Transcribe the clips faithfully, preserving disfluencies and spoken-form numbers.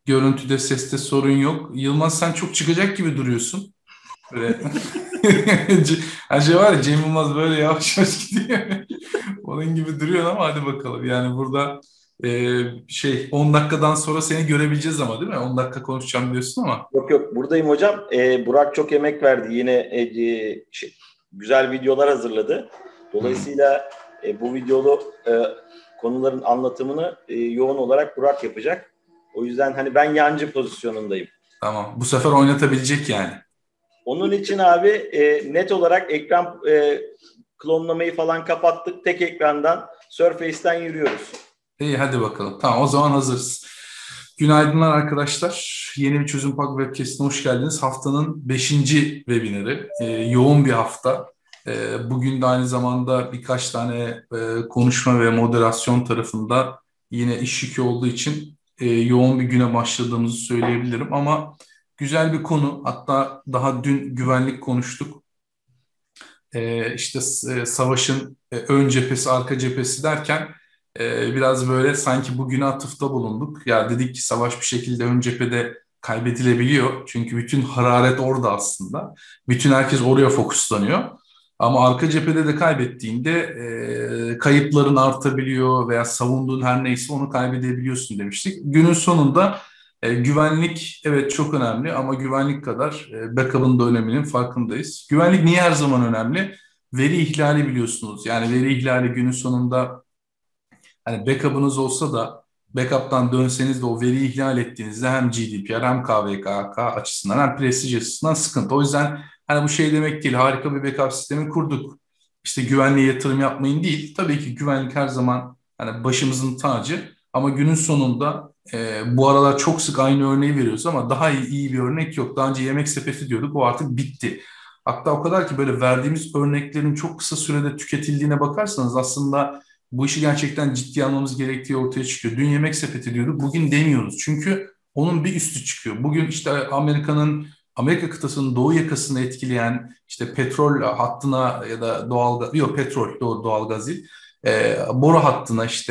Görüntüde, seste sorun yok. Yılmaz sen çok çıkacak gibi duruyorsun. Böyle. Her şey var ya Cem Yılmaz böyle yavaş yavaş gidiyor. Onun gibi duruyor ama hadi bakalım. Yani burada e, şey on dakikadan sonra seni görebileceğiz ama değil mi? on dakika konuşacağım diyorsun ama. Yok yok, buradayım hocam. Ee, Burak çok emek verdi. Yine e, e, şey, güzel videolar hazırladı. Hmm, Dolayısıyla e, bu videolu e, konuların anlatımını e, yoğun olarak Burak yapacak. O yüzden hani ben yancı pozisyonundayım. tamam. Bu sefer oynatabilecek yani. Onun için abi e, net olarak ekran e, klonlamayı falan kapattık. Tek ekrandan Surface'ten yürüyoruz. İyi hadi bakalım. Tamam o zaman hazırız. Günaydınlar arkadaşlar. Yeni bir Çözüm Park Webcast'ine hoş geldiniz. Haftanın beşinci webinarı. Ee, yoğun bir hafta. Ee, bugün de aynı zamanda birkaç tane e, konuşma ve moderasyon tarafında yine iş yükü olduğu için e, yoğun bir güne başladığımızı söyleyebilirim. Ama güzel bir konu. Hatta daha dün güvenlik konuştuk. Ee, işte e, savaşın e, ön cephesi, arka cephesi derken e, biraz böyle sanki bugüne atıfta bulunduk. Ya dedik ki savaş bir şekilde ön cephede kaybedilebiliyor. Çünkü bütün hararet orada aslında. Bütün herkes oraya fokuslanıyor. Ama arka cephede de kaybettiğinde e, kayıpların artabiliyor veya savunduğun her neyse onu kaybedebiliyorsun demiştik. Günün sonunda e, güvenlik evet çok önemli ama güvenlik kadar e, backup'ın da öneminin farkındayız. Güvenlik niye her zaman önemli? Veri ihlali biliyorsunuz. Yani veri ihlali günün sonunda hani backup'ınız olsa da backup'tan dönseniz de o veriyi ihlal ettiğinizde hem G D P R hem K V K K açısından hem prestij açısından sıkıntı. O yüzden hani bu şey demek değil harika bir backup sistemi kurduk. İşte güvenliğe yatırım yapmayın değil. Tabii ki güvenlik her zaman hani başımızın tacı ama günün sonunda e, bu aralar çok sık aynı örneği veriyoruz ama daha iyi, iyi bir örnek yok. Daha önce yemek sepeti diyorduk o artık bitti. Hatta o kadar ki böyle verdiğimiz örneklerin çok kısa sürede tüketildiğine bakarsanız aslında bu işi gerçekten ciddiye almamız gerektiği ortaya çıkıyor. Dün yemek sepeti diyorduk, bugün demiyoruz. Çünkü onun bir üstü çıkıyor. Bugün işte Amerika'nın, Amerika kıtasının doğu yakasını etkileyen işte petrol hattına ya da doğal yok petrol, doğru doğalgaz değil. E, boru hattına işte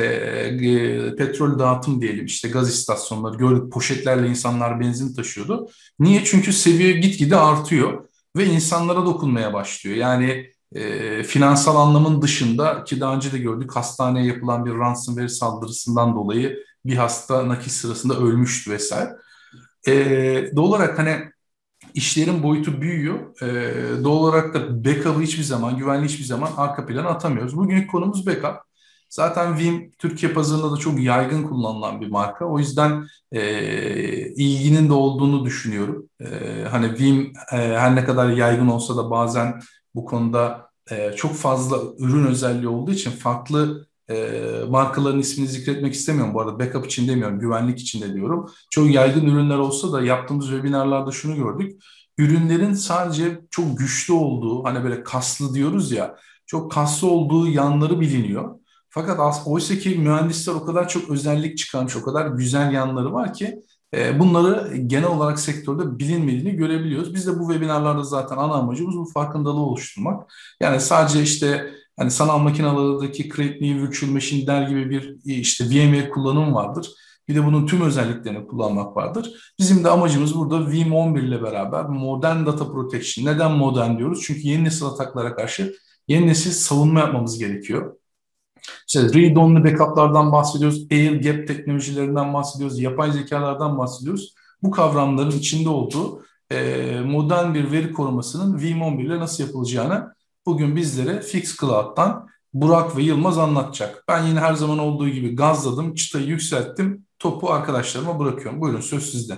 e, petrol dağıtım diyelim işte gaz istasyonları gördük poşetlerle insanlar benzin taşıyordu. Niye? Çünkü seviye gitgide artıyor ve insanlara dokunmaya başlıyor. Yani e, finansal anlamın dışında ki daha önce de gördük hastaneye yapılan bir ransomware saldırısından dolayı bir hasta nakil sırasında ölmüştü vesaire. E, doğal olarak hani işlerin boyutu büyüyor. E, doğal olarak da backup'ı hiçbir zaman, güvenliği hiçbir zaman arka plana atamıyoruz. Bugünkü konumuz backup. Zaten Veeam Türkiye pazarında da çok yaygın kullanılan bir marka. O yüzden e, ilginin de olduğunu düşünüyorum. E, hani Veeam e, her ne kadar yaygın olsa da bazen bu konuda e, çok fazla ürün özelliği olduğu için farklı e, markaların ismini zikretmek istemiyorum. Bu arada backup için demiyorum, güvenlik için de diyorum. Çok yaygın ürünler olsa da yaptığımız webinarlarda şunu gördük. Ürünlerin sadece çok güçlü olduğu, hani böyle kaslı diyoruz ya, çok kaslı olduğu yanları biliniyor. Fakat as- oysa ki mühendisler o kadar çok özellik çıkarmış, o kadar güzel yanları var ki e, bunları genel olarak sektörde bilinmediğini görebiliyoruz. Biz de bu webinarlarda zaten ana amacımız bu farkındalığı oluşturmak. Yani sadece işte hani sanal makinalardaki Create New Virtual Machine der gibi bir işte VMware kullanım vardır. Bir de bunun tüm özelliklerini kullanmak vardır. Bizim de amacımız burada Veeam on bir ile beraber modern data protection. Neden modern diyoruz? Çünkü yeni nesil ataklara karşı yeni nesil savunma yapmamız gerekiyor. İşte read-only backup'lardan bahsediyoruz, air gap teknolojilerinden bahsediyoruz, yapay zekalardan bahsediyoruz. Bu kavramların içinde olduğu e, modern bir veri korumasının Veeam on bir ile nasıl yapılacağını bugün bizlere Fix Cloud'dan Burak ve Yılmaz anlatacak. Ben yine her zaman olduğu gibi gazladım, çıtayı yükselttim, topu arkadaşlarıma bırakıyorum. Buyurun söz sizde.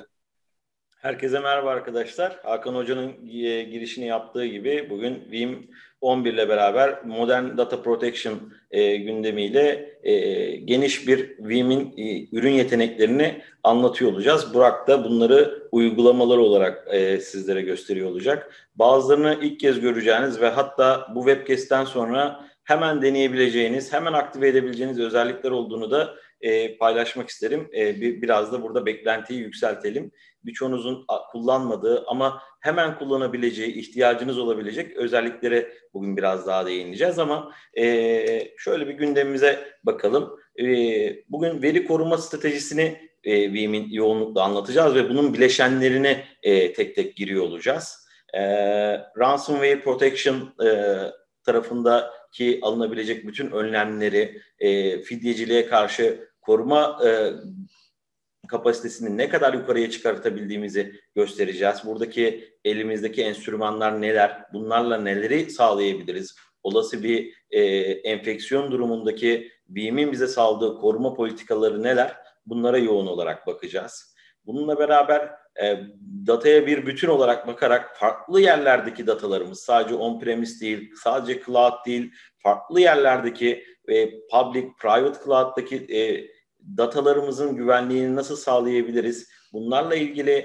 Herkese merhaba arkadaşlar. Hakan Hoca'nın e, girişini yaptığı gibi bugün Veeam on bir ile beraber Modern Data Protection e, gündemiyle e, geniş bir Veeam'in e, ürün yeteneklerini anlatıyor olacağız. Burak da bunları uygulamalar olarak e, sizlere gösteriyor olacak. Bazılarını ilk kez göreceğiniz ve hatta bu webcast'ten sonra hemen deneyebileceğiniz, hemen aktive edebileceğiniz özellikler olduğunu da e, paylaşmak isterim. E, bir, biraz da burada beklentiyi yükseltelim. Birçoğunuzun kullanmadığı ama hemen kullanabileceği, ihtiyacınız olabilecek özelliklere bugün biraz daha değineceğiz ama e, şöyle bir gündemimize bakalım. E, bugün veri koruma stratejisini e, Veeam'in yoğunlukla anlatacağız ve bunun bileşenlerine e, tek tek giriyor olacağız. E, Ransomware Protection e, tarafındaki alınabilecek bütün önlemleri, e, fidyeciliğe karşı koruma e, kapasitesini ne kadar yukarıya çıkartabildiğimizi göstereceğiz. Buradaki elimizdeki enstrümanlar neler? Bunlarla neleri sağlayabiliriz? Olası bir e, enfeksiyon durumundaki Veeam'in bize sağladığı koruma politikaları neler? Bunlara yoğun olarak bakacağız. Bununla beraber e, dataya bir bütün olarak bakarak farklı yerlerdeki datalarımız, sadece on-premise değil, sadece cloud değil, farklı yerlerdeki e, public, private cloud'daki e, datalarımızın güvenliğini nasıl sağlayabiliriz? Bunlarla ilgili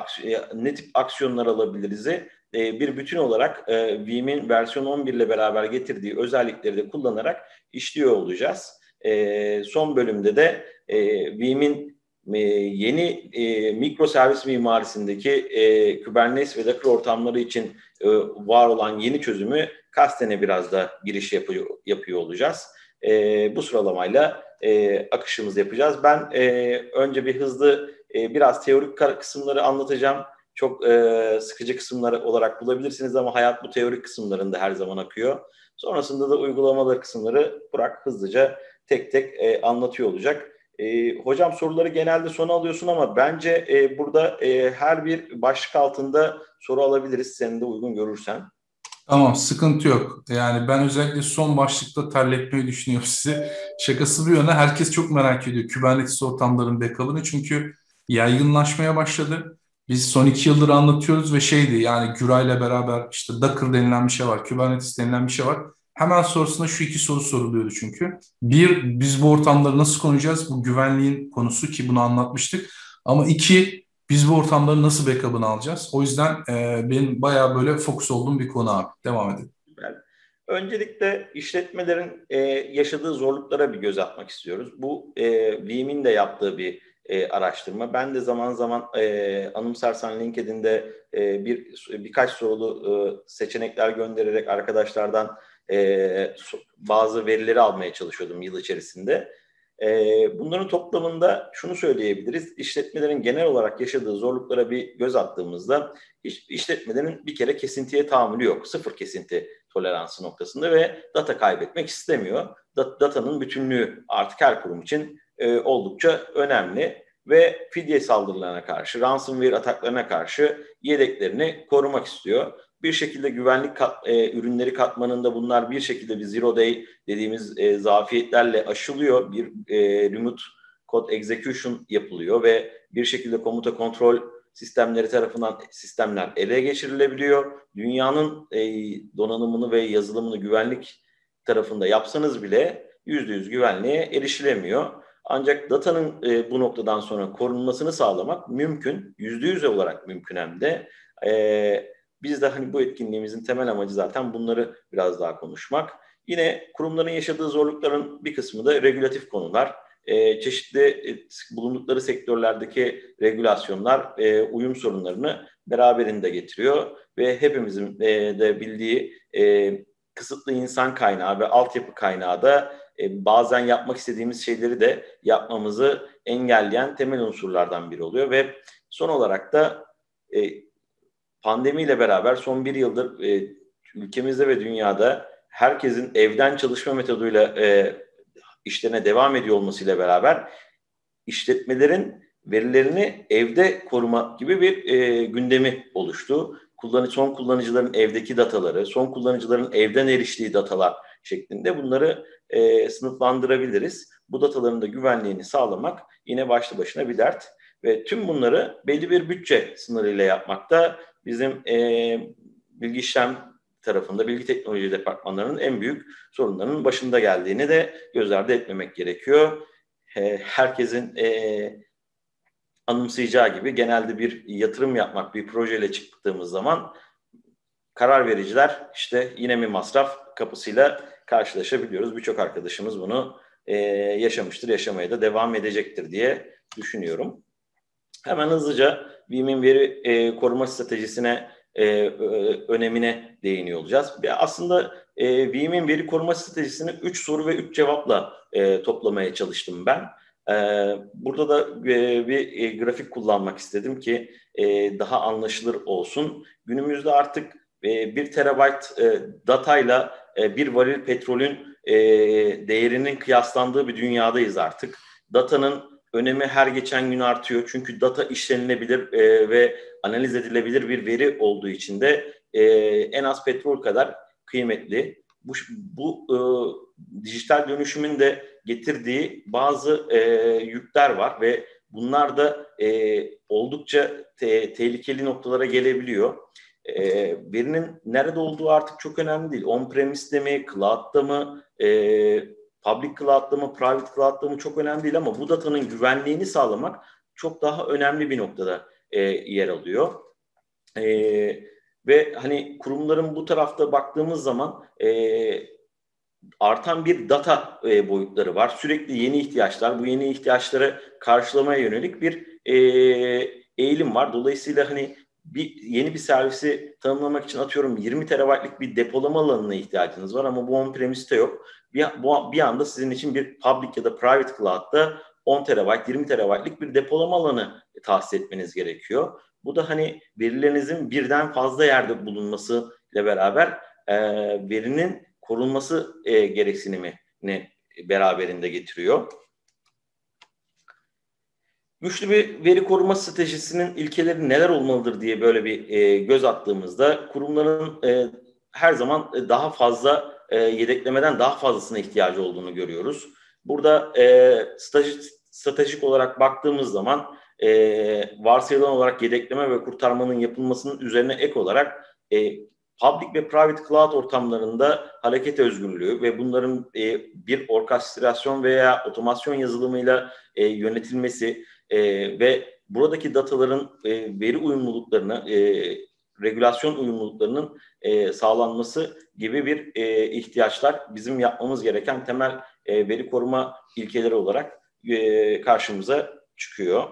ne tip aksiyonlar alabiliriz'i bir bütün olarak Veeam'in versiyon on bir ile beraber getirdiği özellikleri de kullanarak işliyor olacağız. Son bölümde de Veeam'in yeni mikroservis mimarisindeki Kubernetes ve Docker ortamları için var olan yeni çözümü Kasten'e biraz da giriş yapıyor, yapıyor olacağız. Bu sıralamayla E, akışımızı yapacağız. Ben e, önce bir hızlı e, biraz teorik kısımları anlatacağım. Çok e, sıkıcı kısımları olarak bulabilirsiniz ama hayat bu teorik kısımlarında her zaman akıyor. Sonrasında da uygulamalar kısımları Burak hızlıca tek tek e, anlatıyor olacak. E, hocam soruları genelde sona alıyorsun ama bence e, burada e, her bir başlık altında soru alabiliriz. Senin de uygun görürsen. Tamam, sıkıntı yok. Yani ben özellikle son başlıkta terletmeyi düşünüyorum sizi. Şakası bir yana herkes çok merak ediyor Kubernetes ortamların backup'ını. Çünkü yaygınlaşmaya başladı. Biz son iki yıldır anlatıyoruz ve şeydi yani Güray'la beraber işte Docker denilen bir şey var, Kubernetes denilen bir şey var. Hemen sonrasında şu iki soru soruluyordu çünkü. Bir, biz bu ortamları nasıl konacağız? Bu güvenliğin konusu ki bunu anlatmıştık. Ama iki, biz bu ortamları nasıl backup'ını alacağız? O yüzden e, benim bayağı böyle fokus olduğum bir konu abi. Devam edelim. Öncelikle işletmelerin e, yaşadığı zorluklara bir göz atmak istiyoruz. Bu e, Veeam'in de yaptığı bir e, araştırma. Ben de zaman zaman e, anımsarsan LinkedIn'de e, bir birkaç sorulu e, seçenekler göndererek arkadaşlardan e, bazı verileri almaya çalışıyordum yıl içerisinde. Bunların toplamında şunu söyleyebiliriz. İşletmelerin genel olarak yaşadığı zorluklara bir göz attığımızda işletmelerin bir kere kesintiye tahammülü yok. Sıfır kesinti toleransı noktasında ve data kaybetmek istemiyor. Datanın bütünlüğü artık her kurum için oldukça önemli ve fidye saldırılarına karşı, ransomware ataklarına karşı yedeklerini korumak istiyor. Bir şekilde güvenlik kat, e, ürünleri katmanında bunlar bir şekilde bir zero day dediğimiz e, zafiyetlerle aşılıyor. Bir e, remote code execution yapılıyor ve bir şekilde komuta kontrol sistemleri tarafından sistemler ele geçirilebiliyor. Dünyanın e, donanımını ve yazılımını güvenlik tarafında yapsanız bile yüzde yüz güvenliğe erişilemiyor. Ancak datanın e, bu noktadan sonra korunmasını sağlamak mümkün. yüzde yüz olarak mümkün hem de. E, Biz de hani bu etkinliğimizin temel amacı zaten bunları biraz daha konuşmak. Yine kurumların yaşadığı zorlukların bir kısmı da regülatif konular. Ee, çeşitli e, bulundukları sektörlerdeki regülasyonlar e, uyum sorunlarını beraberinde getiriyor. Ve hepimizin e, de bildiği e, kısıtlı insan kaynağı ve altyapı kaynağı da e, bazen yapmak istediğimiz şeyleri de yapmamızı engelleyen temel unsurlardan biri oluyor. Ve son olarak da e, pandemiyle beraber son bir yıldır e, ülkemizde ve dünyada herkesin evden çalışma metoduyla e, işlerine devam ediyor olmasıyla beraber işletmelerin verilerini evde koruma gibi bir e, gündemi oluştu. Kullanıcı, son kullanıcıların evdeki dataları, son kullanıcıların evden eriştiği datalar şeklinde bunları e, sınıflandırabiliriz. Bu dataların da güvenliğini sağlamak yine başlı başına bir dert. Ve tüm bunları belli bir bütçe sınırıyla yapmakta bizim e, bilgi işlem tarafında bilgi teknoloji departmanlarının en büyük sorunlarının başında geldiğini de göz ardı etmemek gerekiyor. E, herkesin e, anımsayacağı gibi genelde bir yatırım yapmak, bir projeyle çıktığımız zaman karar vericiler işte yine bir masraf kapısıyla karşılaşabiliyoruz. Birçok arkadaşımız bunu e, yaşamıştır, yaşamaya da devam edecektir diye düşünüyorum. Hemen hızlıca Veeam'in veri e, koruma stratejisine, e, önemine değiniyor olacağız. Ya aslında e, Veeam'in veri koruma stratejisini üç soru ve üç cevapla e, toplamaya çalıştım ben. Ee, burada da e, bir e, grafik kullanmak istedim ki e, daha anlaşılır olsun. Günümüzde artık e, bir terabayt e, datayla e, bir varil petrolün e, değerinin kıyaslandığı bir dünyadayız artık. Datanın önemi her geçen gün artıyor. Çünkü data işlenilebilir e, ve analiz edilebilir bir veri olduğu için de e, en az petrol kadar kıymetli. Bu, bu e, dijital dönüşümün de getirdiği bazı e, yükler var ve bunlar da e, oldukça te, tehlikeli noktalara gelebiliyor. E, verinin nerede olduğu artık çok önemli değil. On-premise mi, cloud'da mı, e, public cloud'da mı, private cloud'da mı çok önemli değil ama bu datanın güvenliğini sağlamak çok daha önemli bir noktada e, yer alıyor. E, ve hani kurumların bu tarafta baktığımız zaman e, artan bir data e, boyutları var. Sürekli yeni ihtiyaçlar, bu yeni ihtiyaçları karşılamaya yönelik bir e, eğilim var. Dolayısıyla hani bir yeni bir servisi tanımlamak için atıyorum yirmi terabaytlık bir depolama alanına ihtiyacınız var ama bu on-premise'te yok. Bir, bu, bir anda sizin için bir public ya da private cloud'da on terabayt, yirmi terabaytlık bir depolama alanı tahsis etmeniz gerekiyor. Bu da hani verilerinizin birden fazla yerde bulunması ile beraber e, verinin korunması e, gereksinimini beraberinde getiriyor. Güçlü bir veri koruma stratejisinin ilkeleri neler olmalıdır diye böyle bir e, göz attığımızda kurumların e, her zaman daha fazla e, yedeklemeden daha fazlasına ihtiyacı olduğunu görüyoruz. Burada e, stratejik, stratejik olarak baktığımız zaman e, varsayılan olarak yedekleme ve kurtarmanın yapılmasının üzerine ek olarak e, public ve private cloud ortamlarında hareket özgürlüğü ve bunların e, bir orkestrasyon veya otomasyon yazılımıyla e, yönetilmesi e, ve buradaki dataların e, veri uyumluluklarını, e, regülasyon uyumluluklarının e, sağlanması gibi bir e, ihtiyaçlar bizim yapmamız gereken temel e, veri koruma ilkeleri olarak e, karşımıza çıkıyor.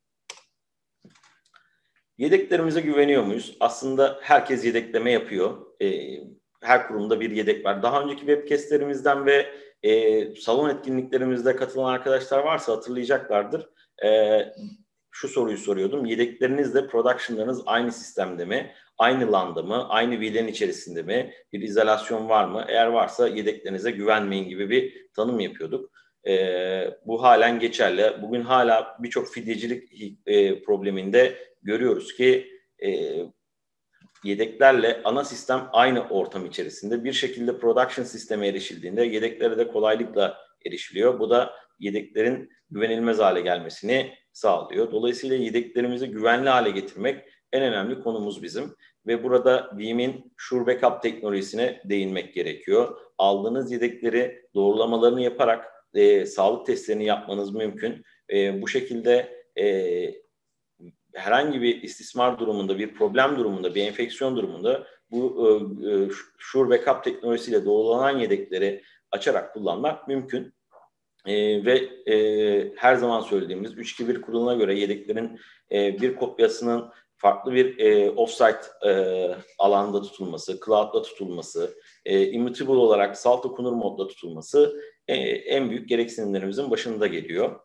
Yedeklerimize güveniyor muyuz? Aslında herkes yedekleme yapıyor. E, her kurumda bir yedek var. Daha önceki webcastlerimizden ve e, salon etkinliklerimizde katılan arkadaşlar varsa hatırlayacaklardır. E, şu soruyu soruyordum. Yedeklerinizle production'larınız aynı sistemde mi? Aynı LAN'da mı? Aynı V LAN içerisinde mi? Bir izolasyon var mı? Eğer varsa yedeklerinize güvenmeyin gibi bir tanım yapıyorduk. E, bu halen geçerli. Bugün hala birçok fidyecilik e, probleminde görüyoruz ki e, yedeklerle ana sistem aynı ortam içerisinde. Bir şekilde production sisteme erişildiğinde yedeklere de kolaylıkla erişiliyor. Bu da yedeklerin güvenilmez hale gelmesini sağlıyor. Dolayısıyla yedeklerimizi güvenli hale getirmek en önemli konumuz bizim. Ve burada Veeam'in Sure Backup teknolojisine değinmek gerekiyor. Aldığınız yedekleri doğrulamalarını yaparak e, sağlık testlerini yapmanız mümkün. E, bu şekilde e, herhangi bir istismar durumunda, bir problem durumunda, bir enfeksiyon durumunda bu e, Sure Backup teknolojisiyle doğrulanan yedekleri açarak kullanmak mümkün. E, ve e, her zaman söylediğimiz üç iki bir kuralına göre yedeklerin e, bir kopyasının farklı bir e, offsite e, alanda tutulması, cloud'da tutulması, e, immutable olarak salt okunur modda tutulması e, en büyük gereksinimlerimizin başında geliyor.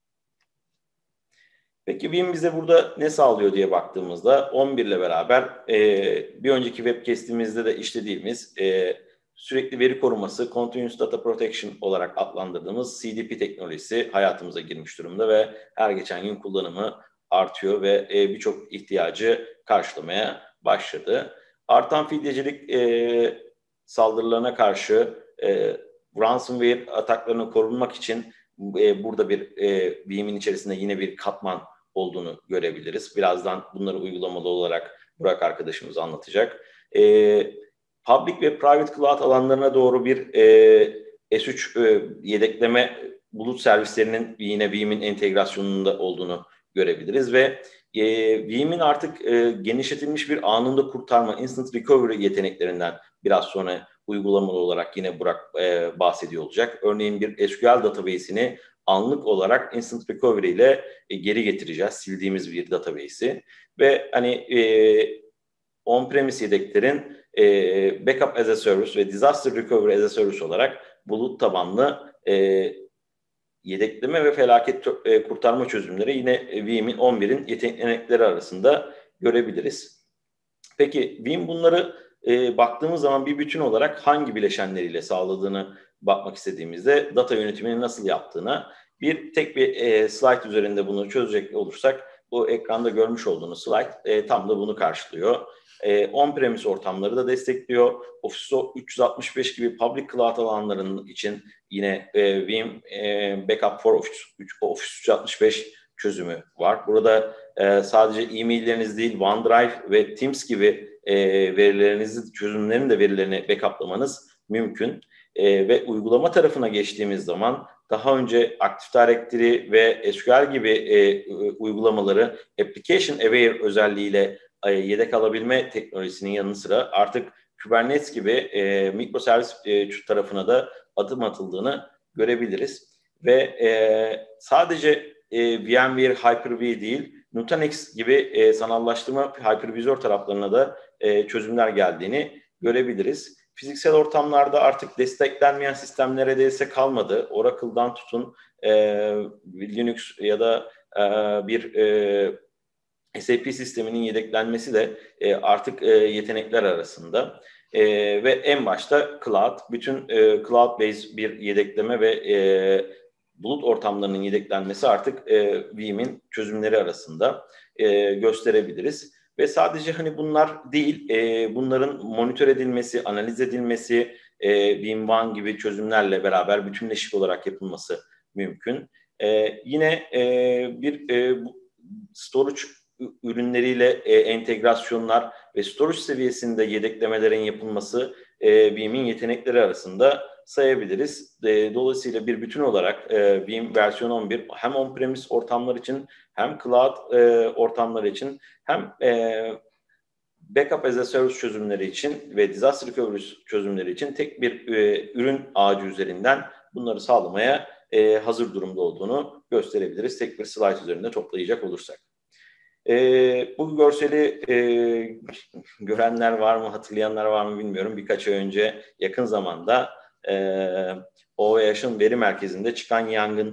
Peki Veeam bize burada ne sağlıyor diye baktığımızda on bir ile beraber e, bir önceki webcast'imizde de işlediğimiz e, sürekli veri koruması, Continuous Data Protection olarak adlandırdığımız C D P teknolojisi hayatımıza girmiş durumda ve her geçen gün kullanımı artıyor ve e, birçok ihtiyacı karşılamaya başladı. Artan fidyecilik e, saldırılarına karşı e, ransomware ataklarını korunmak için e, burada bir e, Veeam'in içerisinde yine bir katman olduğunu görebiliriz. Birazdan bunları uygulamalı olarak Burak arkadaşımız anlatacak. E, public ve private cloud alanlarına doğru bir e, S üç e, yedekleme bulut servislerinin yine Veeam'in entegrasyonunda olduğunu görebiliriz ve e, Veeam'in artık e, genişletilmiş bir anında kurtarma, instant recovery yeteneklerinden biraz sonra uygulamalı olarak yine Burak e, bahsediyor olacak. Örneğin bir S Q L database'ini anlık olarak instant recovery ile e, geri getireceğiz. Sildiğimiz bir database'i ve hani e, on-premise yedeklerin e, backup as a service ve disaster recovery as a service olarak bulut tabanlı e, yedekleme ve felaket e, kurtarma çözümleri yine e, Veeam'in on birin yetenekleri arasında görebiliriz. Peki Veeam bunları e, baktığımız zaman bir bütün olarak hangi bileşenleriyle sağladığını bakmak istediğimizde data yönetimini nasıl yaptığına bir tek bir e, slide üzerinde bunu çözecek olursak bu ekranda görmüş olduğunuz slide e, tam da bunu karşılıyor. E, on-premise ortamları da destekliyor. Office üç yüz altmış beş gibi public cloud alanlarının için yine e, Veeam e, Backup for Office, Office üç yüz altmış beş çözümü var. Burada e, sadece e-mailleriniz değil, OneDrive ve Teams gibi e, verilerinizi, çözümlerin de verilerini backuplamanız mümkün. E, ve uygulama tarafına geçtiğimiz zaman daha önce Active Directory ve S Q L gibi e, uygulamaları Application Aware özelliğiyle e, yedek alabilme teknolojisinin yanı sıra artık Kubernetes gibi e, mikroservis e, tarafına da adım atıldığını görebiliriz. Ve e, sadece e, VMware Hyper-V değil, Nutanix gibi e, sanallaştırma hypervisor taraflarına da e, çözümler geldiğini görebiliriz. Fiziksel ortamlarda artık desteklenmeyen sistem neredeyse kalmadı. Oracle'dan tutun e, Linux ya da e, bir e, S A P sisteminin yedeklenmesi de e, artık e, yetenekler arasında. E, ve en başta cloud, bütün e, cloud-based bir yedekleme ve e, bulut ortamlarının yedeklenmesi artık e, Veeam'in çözümleri arasında e, gösterebiliriz. Ve sadece hani bunlar değil, e, bunların monitör edilmesi, analiz edilmesi, e, Veeam One gibi çözümlerle beraber bütünleşik olarak yapılması mümkün. E, yine e, bir e, storage ürünleriyle e, entegrasyonlar ve storage seviyesinde yedeklemelerin yapılması e, Veeam'in yetenekleri arasında sayabiliriz. E, dolayısıyla bir bütün olarak e, Veeam versiyon on bir hem on-premise ortamlar için hem cloud e, ortamları için hem e, backup as a service çözümleri için ve disaster recovery çözümleri için tek bir e, ürün ağacı üzerinden bunları sağlamaya e, hazır durumda olduğunu gösterebiliriz. Tek bir slide üzerinde toplayacak olursak. E, bu görseli e, görenler var mı, hatırlayanlar var mı bilmiyorum. Birkaç ay önce yakın zamanda e, O V H'ın veri merkezinde çıkan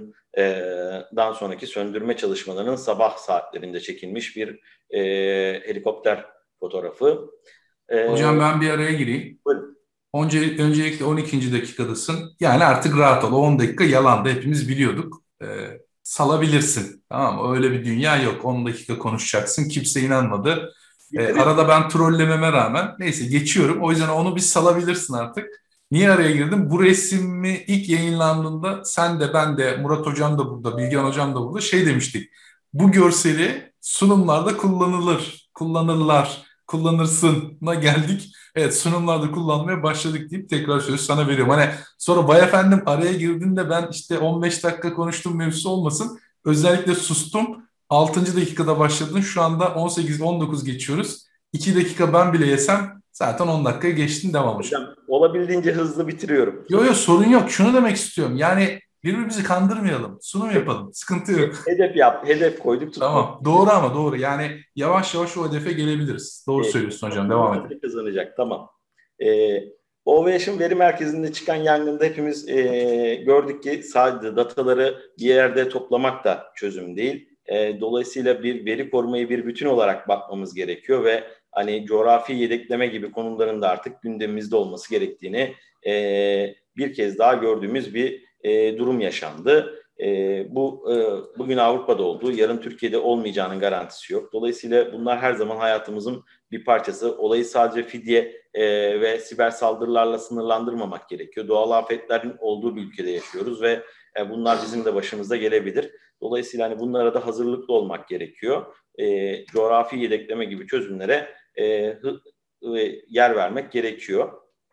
yangından sonraki söndürme çalışmalarının sabah saatlerinde çekilmiş bir e, helikopter fotoğrafı. E, Hocam ben bir araya gireyim. Buyurun. Önce, öncelikle on ikinci dakikadasın. Yani artık rahat ol. on dakika yalandı. Hepimiz biliyorduk. E, salabilirsin. Tamam mı? Öyle bir dünya yok. on dakika konuşacaksın. Kimse inanmadı. E, arada ben trollememe rağmen neyse geçiyorum. O yüzden onu bir salabilirsin artık. Niye araya girdim? Bu resmi ilk yayınlandığında sen de ben de Murat Hocam da burada, Bilgehan Hocam da burada şey demiştik. Bu görseli sunumlarda kullanılır, kullanırlar, kullanırsın'a geldik. Evet sunumlarda kullanmaya başladık deyip tekrar sözü sana veriyorum. Hani sonra vay efendim araya girdiğinde ben işte on beş dakika konuştum mevzusu olmasın. Özellikle sustum. altıncı dakikada başladın. Şu anda on sekiz on dokuz geçiyoruz. iki dakika ben bile yesem zaten on dakikaya geçtin devam hocam. Hocam olabildiğince hızlı bitiriyorum. Yok yok sorun yok. Şunu demek istiyorum. Yani birbirimizi kandırmayalım. Sunum yapalım. Sıkıntı yok. Hedef yap, hedef koyduk. Tutmak. Tamam. Doğru ama doğru. Yani yavaş yavaş o hedefe gelebiliriz. Doğru ee, söylüyorsun hocam. Devam edelim. Kazanacak. Tamam. Ee, O V H'ın veri merkezinde çıkan yangında hepimiz e, gördük ki sadece dataları bir yerde toplamak da çözüm değil. E, dolayısıyla bir veri korumayı bir bütün olarak bakmamız gerekiyor ve hani coğrafi yedekleme gibi konuların da artık gündemimizde olması gerektiğini e, bir kez daha gördüğümüz bir e, durum yaşandı. E, bu e, bugün Avrupa'da olduğu, yarın Türkiye'de olmayacağının garantisi yok. Dolayısıyla bunlar her zaman hayatımızın bir parçası. Olayı sadece fidye e, ve siber saldırılarla sınırlandırmamak gerekiyor. Doğal afetlerin olduğu bir ülkede yaşıyoruz ve e, bunlar bizim de başımıza gelebilir. Dolayısıyla hani bunlara da hazırlıklı olmak gerekiyor. E, coğrafi yedekleme gibi çözümlere e, hı, e, yer vermek gerekiyor.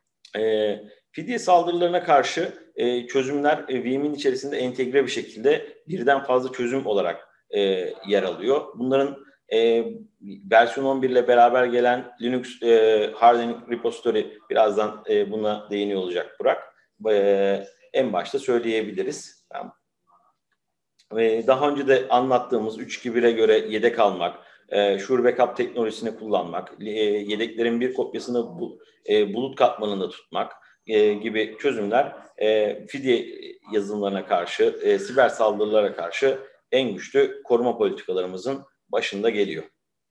E, fidye saldırılarına karşı e, çözümler e, Veeam'in içerisinde entegre bir şekilde birden fazla çözüm olarak e, yer alıyor. Bunların e, versiyon on bir ile beraber gelen Linux e, Hardening Repository birazdan e, buna değiniyor olacak Burak. E, en başta söyleyebiliriz. Tamam. E, daha önce de anlattığımız üç iki bire göre yedek almak, e, Sure Backup teknolojisini kullanmak, e, yedeklerin bir kopyasını bu, e, bulut katmanında tutmak, e, gibi çözümler e, fidye yazılımlarına karşı, e, siber saldırılara karşı en güçlü koruma politikalarımızın başında geliyor.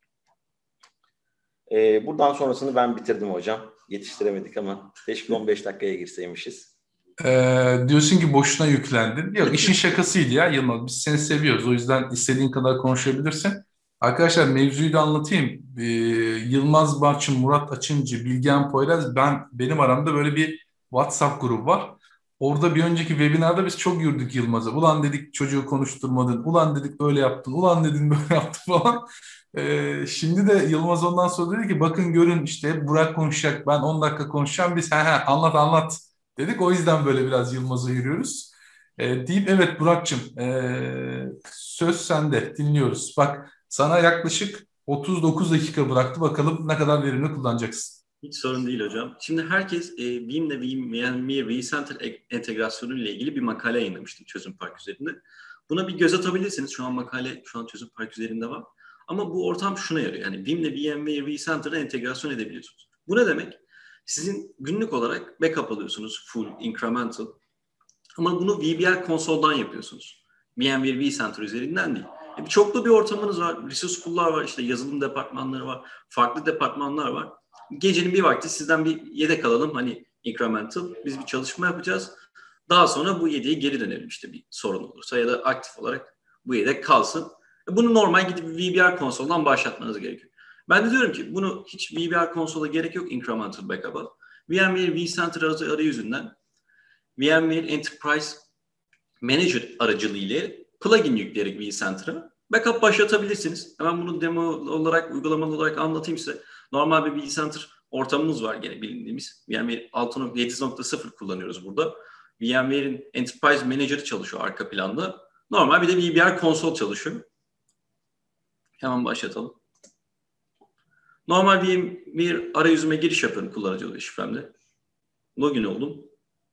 E, buradan sonrasını ben bitirdim hocam. Yetiştiremedik ama keşke on beş dakikaya girseymişiz. Ee, diyorsun ki boşuna yüklendin. Yok, işin şakasıydı ya Yılmaz. Biz seni seviyoruz. O yüzden istediğin kadar konuşabilirsin. Arkadaşlar, mevzuyu da anlatayım. Ee, Yılmaz Barçın, Murat Açıncı, Bilgehan Poyraz, ben benim aramda böyle bir WhatsApp grubu var. Orada bir önceki webinarda biz çok yürüdük Yılmaz'a. Ulan dedik çocuğu konuşturmadın. Ulan dedik böyle yaptın. Ulan dedin böyle yaptın falan. Ee, şimdi de Yılmaz ondan sonra dedi ki bakın görün işte Burak konuşacak. Ben on dakika konuşacağım. Biz he he anlat anlat dedik. O yüzden böyle biraz Yılmaz'a yürüyoruz. E, deyip evet Burak'cığım, e, söz sende, dinliyoruz. Bak, sana yaklaşık otuz dokuz dakika bıraktı. Bakalım ne kadar verimli kullanacaksın. Hiç sorun değil hocam. Şimdi herkes e, Veeam'le VMware vCenter entegrasyonu ile ilgili bir makale yayınlamıştı Çözüm Park üzerinde. Buna bir göz atabilirsiniz. Şu an makale şu an Çözüm Park üzerinde var. Ama bu ortam şuna yarıyor. Yani Veeam'le VMware vCenter'a entegrasyon edebiliyorsunuz. Bu ne demek? Sizin günlük olarak backup alıyorsunuz, full, incremental. Ama bunu V B R konsoldan yapıyorsunuz. VMware vCenter üzerinden değil. E, çoklu bir ortamınız var, resource pool'lar var, işte yazılım departmanları var, farklı departmanlar var. Gecenin bir vakti sizden bir yedek alalım, hani incremental, biz bir çalışma yapacağız. Daha sonra bu yedeğe geri dönelim işte bir sorun olursa ya da aktif olarak bu yedek kalsın. E, bunu normal gidip V B R konsoldan başlatmanız gerekiyor. Ben de diyorum ki bunu hiç V B R konsola gerek yok incremental backup'a. VMware vCenter arayüzünden VMware Enterprise Manager aracılığıyla plugin yükleyerek vCenter'a backup başlatabilirsiniz. Hemen bunu demo olarak, uygulamalı olarak anlatayım size. Normal bir vCenter ortamımız var gene bildiğimiz. VMware altı nokta yedi nokta sıfır kullanıyoruz burada. VMware'in Enterprise Manager'ı çalışıyor arka planda. Normal bir de V B R konsol çalışıyor. Hemen başlatalım. Normal VMware arayüzüme giriş yapıyorum kullanıcı adı şifremle. Login oldum.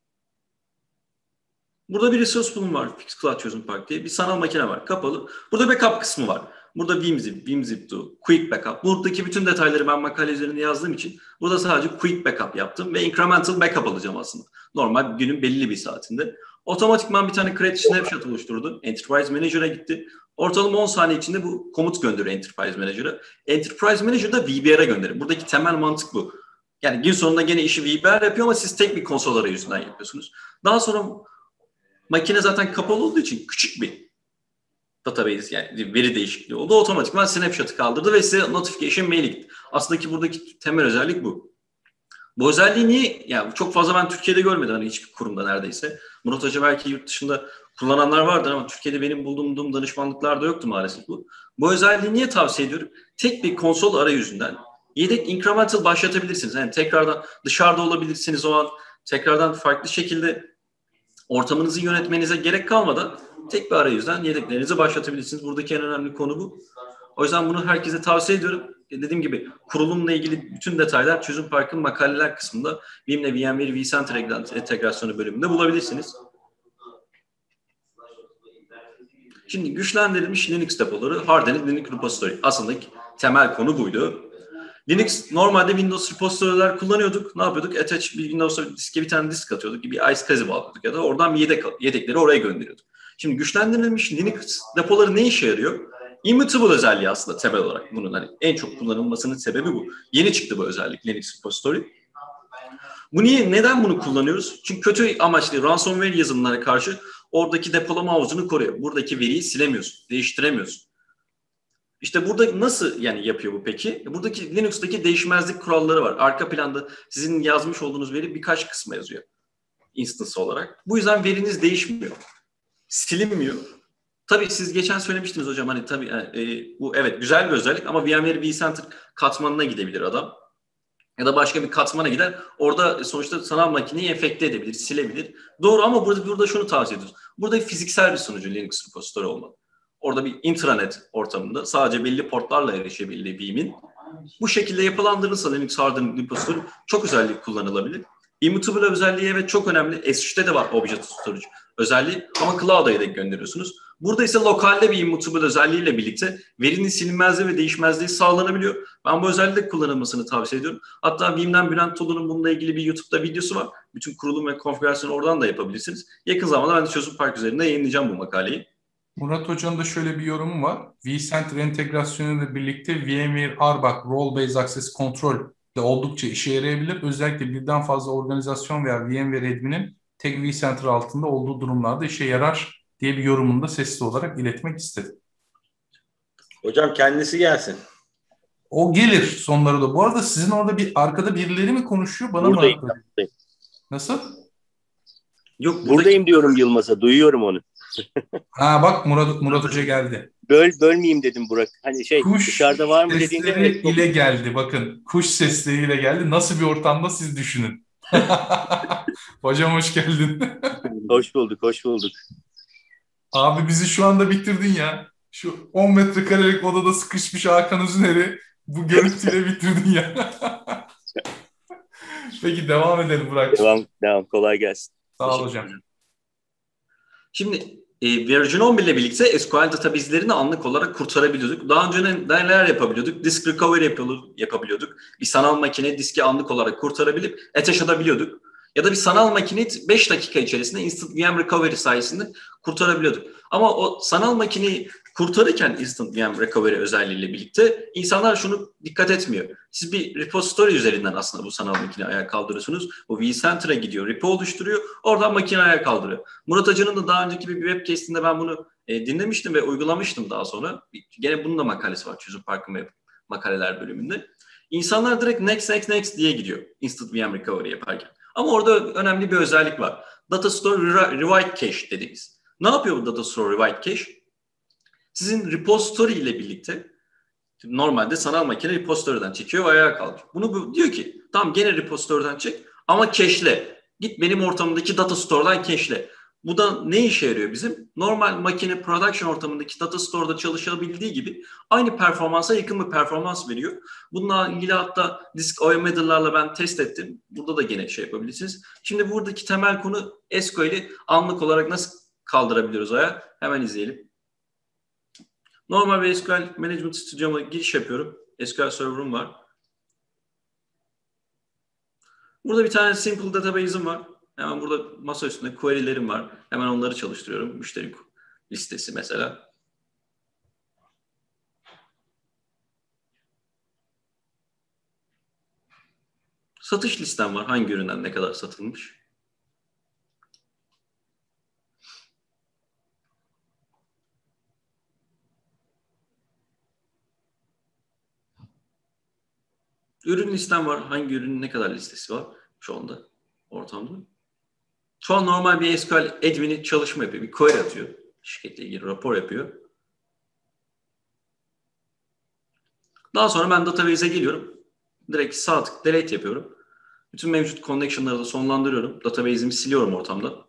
Burada bir resource pool'um var. FixCloud Çözüm Park diye. Bir sanal makine var. Kapalı. Burada backup kısmı var. Burada Vimzip, Vimzip2, Quick Backup. Buradaki bütün detayları ben makale üzerinde yazdığım için burada sadece Quick Backup yaptım ve incremental backup alacağım aslında. Normal günün belli bir saatinde. Otomatikman bir tane create snapshot oluşturdu. Enterprise Manager'a gitti. Ortalama on saniye içinde bu komut gönderiyor Enterprise Manager'a. Enterprise Manager'da V B R'e gönderir. Buradaki temel mantık bu. Yani gün sonunda gene işi V B R yapıyor ama siz tek bir konsol arayüzünden yapıyorsunuz. Daha sonra makine zaten kapalı olduğu için küçük bir database, yani veri değişikliği oldu. Otomatikman snapshot'ı kaldırdı ve size notification mail'i gitti. Aslında ki buradaki temel özellik bu. Bu özelliği niye? Yani çok fazla ben Türkiye'de görmedim hani hiçbir kurumda neredeyse. Murat Hoca belki yurt dışında kullananlar vardır ama Türkiye'de benim bulduğum danışmanlıklarda yoktu maalesef bu. Bu özelliği niye tavsiye ediyorum? Tek bir konsol arayüzünden yedek incremental başlatabilirsiniz. Yani tekrardan dışarıda olabilirsiniz o an. Tekrardan farklı şekilde ortamınızı yönetmenize gerek kalmadan tek bir arayüzden yedeklerinizi başlatabilirsiniz. Buradaki en önemli konu bu. O yüzden bunu herkese tavsiye ediyorum. Dediğim gibi kurulumla ilgili bütün detaylar Çözüm Park'ın makaleler kısmında Veeam'le VMware vCenter entegrasyonu bölümünde bulabilirsiniz. Şimdi güçlendirilmiş Linux depoları, hardened Linux repository. Aslında temel konu buydu. Linux normalde Windows repository'ler kullanıyorduk. Ne yapıyorduk? Attach bir Windows'a diske bir tane disk atıyorduk. Bir iSCSI bağlıyorduk ya da oradan bir yedek, yedekleri oraya gönderiyorduk. Şimdi güçlendirilmiş Linux depoları ne işe yarıyor? Immutable özelliği aslında temel olarak bunun hani en çok kullanılmasının sebebi bu. Yeni çıktı bu özellik Linux repository. Bu niye, neden bunu kullanıyoruz? Çünkü kötü amaçlı ransomware yazılımlara karşı oradaki depolama havuzunu koruyor. Buradaki veriyi silemiyorsun, değiştiremiyorsun. İşte burada nasıl yani yapıyor bu peki? Buradaki Linux'taki değişmezlik kuralları var. Arka planda sizin yazmış olduğunuz veri birkaç kısma yazıyor. Instance olarak. Bu yüzden veriniz değişmiyor. Silinmiyor. Tabii siz geçen söylemiştiniz hocam hani tabii e, bu evet güzel bir özellik ama VMware vCenter katmanına gidebilir adam. Ya da başka bir katmana gider. Orada sonuçta sanal makineyi enfekte edebilir, silebilir. Doğru ama burada burada şunu tavsiye ediyoruz. Burada fiziksel bir sunucu Linux repository olmalı. Orada bir intranet ortamında sadece belli portlarla erişebildiği Veeam'in bu şekilde yapılandırılırsa Linux hardened repository çok özellik kullanılabilir. Immutable özelliği evet çok önemli. S üç'te de var Object Storage özelliği ama Cloud'a da gönderiyorsunuz. Burada ise lokalde bir Immutable özelliğiyle birlikte verinin silinmezliği ve değişmezliği sağlanabiliyor. Ben bu özellik kullanılmasını tavsiye ediyorum. Hatta Veeam'den Bülent Tolu'nun bununla ilgili bir YouTube'da videosu var. Bütün kurulum ve konfigürasyonu oradan da yapabilirsiniz. Yakın zamanda ben de Çözüm Park üzerinde yayınlayacağım bu makaleyi. Murat Hoca'nın da şöyle bir yorumu var. vCenter entegrasyonuyla birlikte VMware R B A C Role Based Access Control de oldukça işe yarayabilir. Özellikle birden fazla organizasyon veya VMware admin'in tek vCenter altında olduğu durumlarda işe yarar diye bir yorumunu da sesli olarak iletmek istedim. Hocam kendisi gelsin. O gelir sonları da. Bu arada sizin orada bir arkada birileri mi konuşuyor? Bana buradayım, mı? buradayım. Nasıl? Yok buradaki... Buradayım diyorum Yılmaz'a. Duyuyorum onu. Ha bak Murat, Murat Hoca geldi. Böl, bölmeyeyim dedim Burak. Hani şey Kuş dışarıda var mı dediğinde. sesleri Evet, ile geldi. Bakın kuş sesleriyle geldi. Nasıl bir ortamda siz düşünün. Hocam hoş geldin. Hoş bulduk, hoş bulduk. Abi bizi şu anda bitirdin ya. Şu on metrekarelik odada sıkışmış Hakan Üzüner'i bu görüntüyle bitirdin ya. Peki devam edelim Burak. Devam, devam. Kolay gelsin. Sağ ol hocam. Şimdi e, version on bir ile birlikte S Q L database'lerini anlık olarak kurtarabiliyorduk. Daha önce neler yapabiliyorduk? Disk recovery yapabiliyorduk. Bir sanal makine diski anlık olarak kurtarabilip attach edebiliyorduk. Ya da bir sanal makineyi beş dakika içerisinde instant V M recovery sayesinde kurtarabiliyorduk. Ama o sanal makineyi kurtarırken instant V M recovery özelliğiyle birlikte insanlar şunu dikkat etmiyor. Siz bir repository üzerinden aslında bu sanal makineyi ayağa kaldırıyorsunuz. O vCenter'a gidiyor, repo oluşturuyor. Oradan makine ayağa kaldırıyor. Murat Hoca'nın da daha önceki bir web case'inde ben bunu e, dinlemiştim ve uygulamıştım daha sonra. Gene bunun da makalesi var Çözüm Park'ın web makaleler bölümünde. İnsanlar direkt next next next diye gidiyor instant V M recovery yaparken. Ama orada önemli bir özellik var. Data Store Rewrite Cache dediğimiz. Ne yapıyor bu Data Store Rewrite Cache? Sizin repository ile birlikte normalde sanal makine repository'den çekiyor ve ayağa kaldırıyor. Bunu bu, diyor ki tamam gene repository'den çek ama cache'le. Git benim ortamımdaki Data Store'dan cache'le. Bu da ne işe yarıyor bizim? Normal makine production ortamındaki Data Store'da çalışabildiği gibi aynı performansa yakın bir performans veriyor. Bununla ilgili hatta disk O M header'larla ben test ettim. Burada da gene şey yapabilirsiniz. Şimdi buradaki temel konu S Q L'i anlık olarak nasıl kaldırabiliyoruz ayağa? Hemen izleyelim. Normal bir S Q L Management Studio'ma giriş yapıyorum. S Q L Server'ım var. Burada bir tane Simple Database'im var. Hemen burada masa üstünde query'lerim var. Hemen onları çalıştırıyorum. Müşteri listesi mesela. Satış listem var. Hangi üründen ne kadar satılmış. Ürün listem var. Hangi ürünün ne kadar listesi var şu anda ortamda. Şu an normal bir S Q L admin'i çalışma yapıyor. Bir query atıyor. Şirketle ilgili rapor yapıyor. Daha sonra ben database'e geliyorum. Direkt sağ tık delete yapıyorum. Bütün mevcut connection'ları da sonlandırıyorum. Database'imi siliyorum ortamda.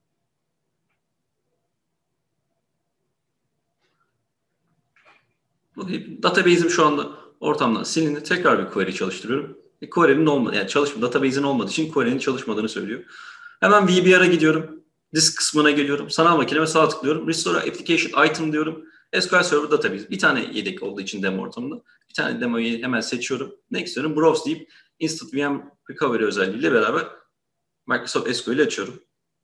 Database'im şu anda ortamdan silindi. Tekrar bir query çalıştırıyorum. E, query'nin olmadı, yani çalışma, database'in olmadığı için query'nin çalışmadığını söylüyor. Hemen V B R'a gidiyorum. Disk kısmına geliyorum. Sanal makineme sağ tıklıyorum. Restore Application Item diyorum. S Q L Server Database. Bir tane yedek olduğu için demo ortamında. Bir tane demoyu hemen seçiyorum. Next diyorum. Browse deyip Instant V M Recovery özelliğiyle beraber Microsoft S Q L'i açıyorum.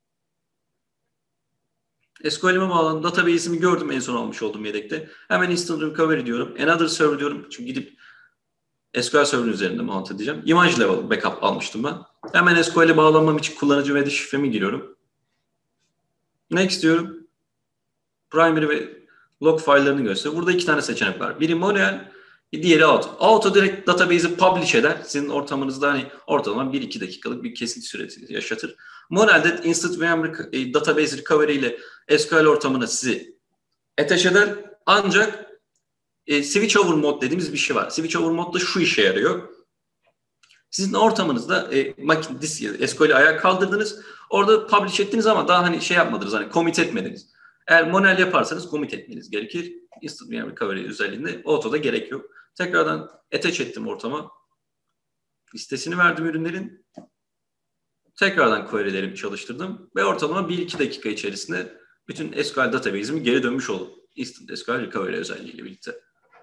S Q L'ime bağladım. Database'imi gördüm en son almış olduğum yedekte. Hemen Instant Recovery diyorum. Another Server diyorum. Çünkü gidip S Q L Server'ın üzerinde mount edeceğim. Image Level Backup almıştım ben. Hemen S Q L'e bağlanmam için kullanıcı ve de şifremi giriyorum. Next diyorum. Primary ve log file'larını gösteriyor. Burada iki tane seçenek var. Biri manuel, diğeri auto. Auto direkt database'i publish eder. Sizin ortamınızda hani ortalama bir iki dakikalık bir kesinti süresi yaşatır. Manuelde Instant V M Database Recovery ile S Q L ortamına sizi attach eder. Ancak e, Switch Over Mode dediğimiz bir şey var. Switch Over Mode'da şu işe yarıyor. Sizin ortamınızda e, makine, S Q L'i ayağa kaldırdınız. Orada publish ettiniz ama daha hani şey yapmadınız, hani commit etmediniz. Eğer manuel yaparsanız commit etmeniz gerekir. Instant V M Recovery özelliğinde auto'da gerek yok. Tekrardan attach ettim ortama. Listesini verdim ürünlerin. Tekrardan query'lerimi çalıştırdım ve ortalama bir iki dakika içerisinde bütün S Q L database'imi geri dönmüş oldum. Instant S Q L Recovery özelliğiyle birlikte.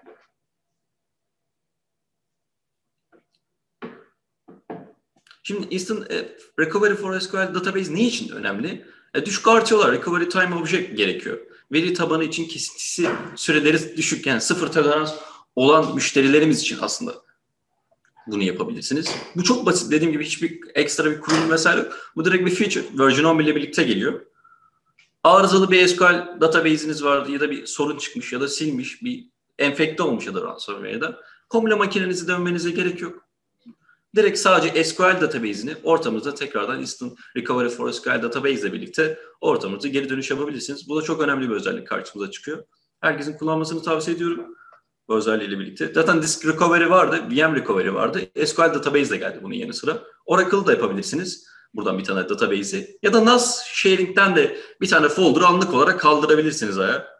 Şimdi Instant Recovery for S Q L Database ne için önemli? E, düşük artıyorlar. Recovery Time Object gerekiyor. Veri tabanı için kesintisi süreleri düşük, yani sıfır tolerans olan müşterilerimiz için aslında bunu yapabilirsiniz. Bu çok basit. Dediğim gibi hiçbir ekstra bir kurulum vesaire yok. Bu direkt bir feature. Version on bir ile birlikte geliyor. Arızalı bir S Q L database'iniz vardı ya da bir sorun çıkmış ya da silmiş, bir enfekte olmuş ya da ransomware'da. Komple makinenizi dönmenize gerek yok. Direkt sadece S Q L database'ini ortamızda tekrardan Instant Recovery for S Q L database ile birlikte ortamınıza geri dönüş yapabilirsiniz. Bu da çok önemli bir özellik karşımıza çıkıyor. Herkesin kullanmasını tavsiye ediyorum bu özelliğiyle birlikte. Zaten Disk Recovery vardı, V M Recovery vardı. S Q L database de geldi bunun yanı sıra. Oracle'ı da yapabilirsiniz. Buradan bir tane database'i. Ya da N A S Sharing'den de bir tane folder anlık olarak kaldırabilirsiniz ayağa.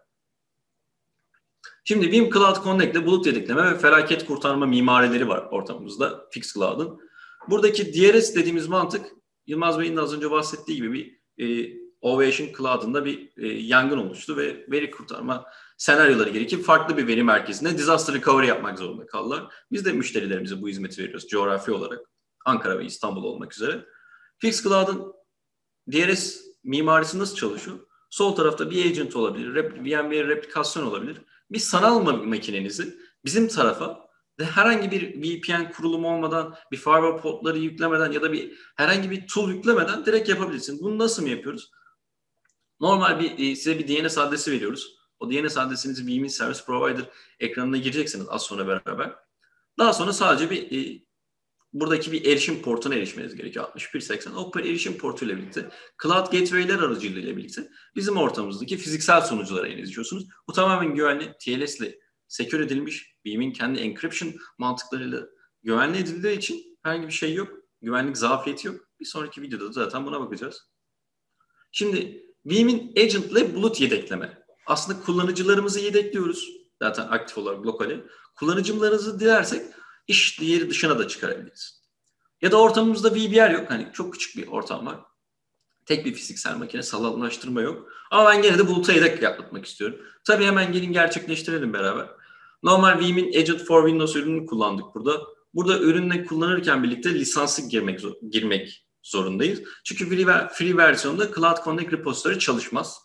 Şimdi Vim Cloud Connect'le bulut yedekleme ve felaket kurtarma mimarileri var ortamımızda FixCloud'un. Buradaki D R S dediğimiz mantık, Yılmaz Bey'in de az önce bahsettiği gibi bir e, Ovation Cloud'unda bir e, yangın oluştu ve veri kurtarma senaryoları gerekip farklı bir veri merkezinde disaster recovery yapmak zorunda kaldılar. Biz de müşterilerimize bu hizmeti veriyoruz coğrafi olarak. Ankara ve İstanbul olmak üzere. FixCloud'un D R S mimarisi nasıl çalışıyor? Sol tarafta bir agent olabilir, VMware replikasyon olabilir. Bir sanal makinenizi bizim tarafa ve herhangi bir V P N kurulumu olmadan, bir firewall portları yüklemeden ya da bir herhangi bir tool yüklemeden direkt yapabilirsiniz. Bunu nasıl mı yapıyoruz? Normal bir size bir D N S adresi veriyoruz. O D N S adresinizi Veeam'in Service Provider ekranına gireceksiniz az sonra beraber. Daha sonra sadece bir e, buradaki bir erişim portuna erişmeniz gerekiyor. altmış bir seksen o erişim portuyla birlikte Cloud Gateway'ler aracılığıyla birlikte bizim ortamımızdaki fiziksel sunuculara erişiyorsunuz. Bu tamamen güvenli, T L S ile secure edilmiş, Veeam'in kendi encryption mantıklarıyla güvenli edildiği için herhangi bir şey yok. Güvenlik zafiyeti yok. Bir sonraki videoda da zaten buna bakacağız. Şimdi Veeam'in agent ile bulut yedekleme. Aslında kullanıcılarımızı yedekliyoruz. Zaten aktif olarak lokali. Kullanıcılarımızı dilersek iş diğeri dışına da çıkarabiliriz. Ya da ortamımızda V B R yok. Hani çok küçük bir ortam var. Tek bir fiziksel makine, salonlaştırma yok. Ama ben gene de buluta yedek yapmak istiyorum. Tabii hemen gelin gerçekleştirelim beraber. Normal Veeam'in Agent for Windows ürününü kullandık burada. Burada ürünle kullanırken birlikte lisanslı girmek, girmek zorundayız. Çünkü free, free versiyonda Cloud Connect repository çalışmaz.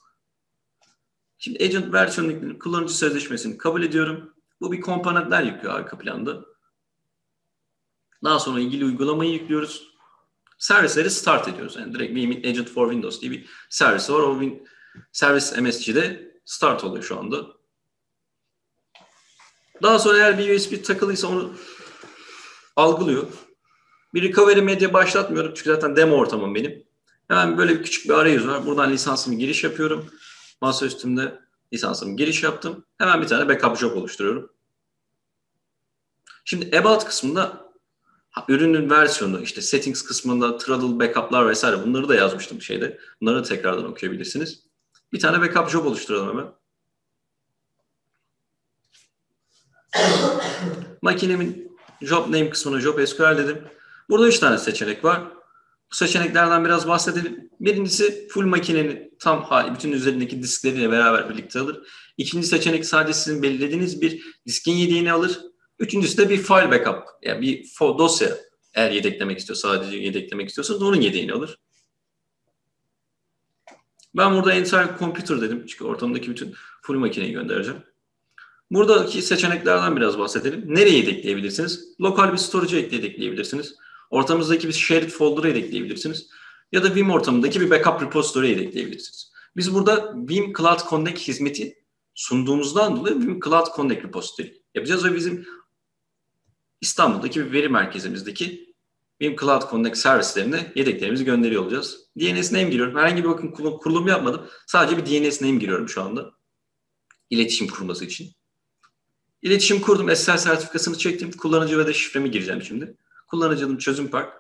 Şimdi Agent versiyonunun kullanıcı sözleşmesini kabul ediyorum. Bu bir komponentler yüklüyor arka planda. Daha sonra ilgili uygulamayı yüklüyoruz. Servisleri start ediyoruz. Yani direkt Veeam'in Agent for Windows diye bir servisi var. O Win servis M S G'de start oluyor şu anda. Daha sonra eğer bir U S B takılıysa onu algılıyor. Bir recovery medya başlatmıyorum çünkü zaten demo ortamım benim. Hemen böyle bir küçük bir arayüz var. Buradan lisansımı giriş yapıyorum. Masa üstümde lisansımı giriş yaptım. Hemen bir tane backup job oluşturuyorum. Şimdi about kısmında ürünün versiyonu, işte settings kısmında Tradle backup'lar vesaire bunları da yazmıştım şeyde. Bunları da tekrardan okuyabilirsiniz. Bir tane backup job oluşturalım hemen. Makinemin job name kısmına job S Q L dedim. Burada üç tane seçenek var. Bu seçeneklerden biraz bahsedelim. Birincisi full makinenin tam hali, bütün üzerindeki diskleriyle beraber birlikte alır. İkinci seçenek sadece sizin belirlediğiniz bir diskin yedeğini alır. Üçüncüsü de bir file backup. Yani bir dosya eğer yedeklemek istiyor, sadece yedeklemek istiyorsanız onun yedeğini alır. Ben burada entire computer dedim. Çünkü ortamdaki bütün full makineyi göndereceğim. Buradaki seçeneklerden biraz bahsedelim. Nereye yedekleyebilirsiniz? Lokal bir storage'a yedekleyebilirsiniz. Ortamızdaki bir shared folder'a yedekleyebilirsiniz. Ya da Veeam ortamındaki bir backup repository'e yedekleyebilirsiniz. Biz burada Veeam Cloud Connect hizmeti sunduğumuzdan dolayı Veeam Cloud Connect repository yapacağız ve bizim İstanbul'daki bir veri merkezimizdeki Veeam Cloud Connect servislerine yedeklerimizi gönderiyor olacağız. D N S name giriyorum. Herhangi bir bakın kurulum yapmadım. Sadece bir D N S name giriyorum şu anda. İletişim kurması için. İletişim kurdum. S S L sertifikasını çektim. Kullanıcı ve de şifremi gireceğim şimdi. Kullanıcı adım çözüm park.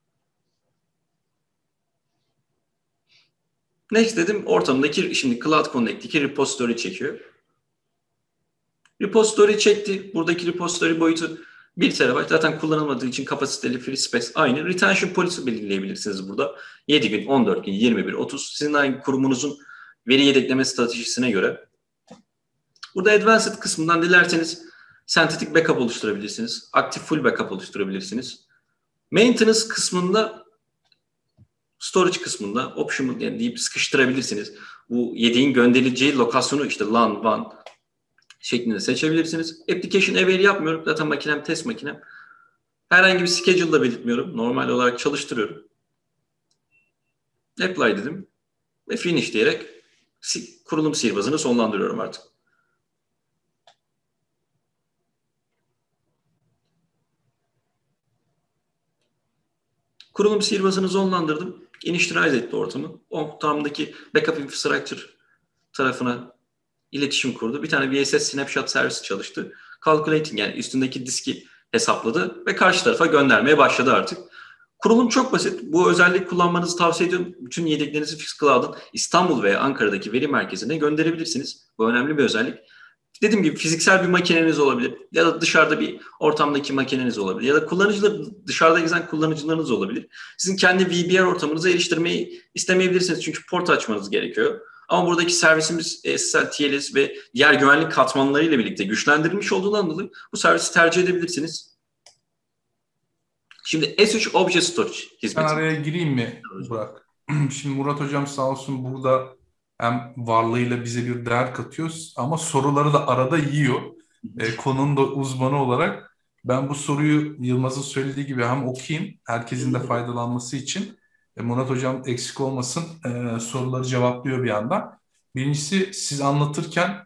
Next dedim. Ortamdaki şimdi Cloud Connect'teki repository çekiyor. Repository çekti. Buradaki repository boyutu bir terabayt zaten kullanılmadığı için kapasiteli free space aynı. Retention policy belirleyebilirsiniz burada. yedi gün, on dört gün, yirmi bir, otuz. Sizin hangi kurumunuzun veri yedekleme stratejisine göre. Burada advanced kısmından dilerseniz synthetic backup oluşturabilirsiniz. Active full backup oluşturabilirsiniz. Maintenance kısmında, storage kısmında option yani deyip sıkıştırabilirsiniz. Bu yedeğin gönderileceği lokasyonu işte LAN, WAN şeklinde seçebilirsiniz. Application aware yapmıyorum. Zaten makinem test makinem. Herhangi bir schedule da belirtmiyorum. Normal olarak çalıştırıyorum. Apply dedim. Ve finish diyerek kurulum sihirbazını sonlandırıyorum artık. Kurulum sihirbazını sonlandırdım. Initialize etti ortamı. Ortamdaki backup infrastructure tarafına iletişim kurdu. Bir tane V S S snapshot servisi çalıştı. Calculating yani üstündeki diski hesapladı ve karşı tarafa göndermeye başladı artık. Kurulum çok basit. Bu özelliği kullanmanızı tavsiye ediyorum. Bütün yedeklerinizi FixCloud'un İstanbul veya Ankara'daki veri merkezine gönderebilirsiniz. Bu önemli bir özellik. Dediğim gibi fiziksel bir makineniz olabilir ya da dışarıda bir ortamdaki makineniz olabilir ya da kullanıcılar dışarıda gezen kullanıcılarınız olabilir. Sizin kendi V B R ortamınıza eriştirmeyi istemeyebilirsiniz çünkü port açmanız gerekiyor. Ama buradaki servisimiz S S L, T L S ve diğer güvenlik katmanlarıyla birlikte güçlendirilmiş olduğundan dolayı bu servisi tercih edebilirsiniz. Şimdi S üç Object Storage hizmeti. Ben araya gireyim mi Burak? Şimdi Murat Hocam sağ olsun burada hem varlığıyla bize bir değer katıyor ama soruları da arada yiyor. E, konunun da uzmanı olarak ben bu soruyu Yılmaz'ın söylediği gibi hem okuyayım, herkesin de faydalanması için. E, Murat Hocam eksik olmasın, e, soruları cevaplıyor bir yandan. Birincisi siz anlatırken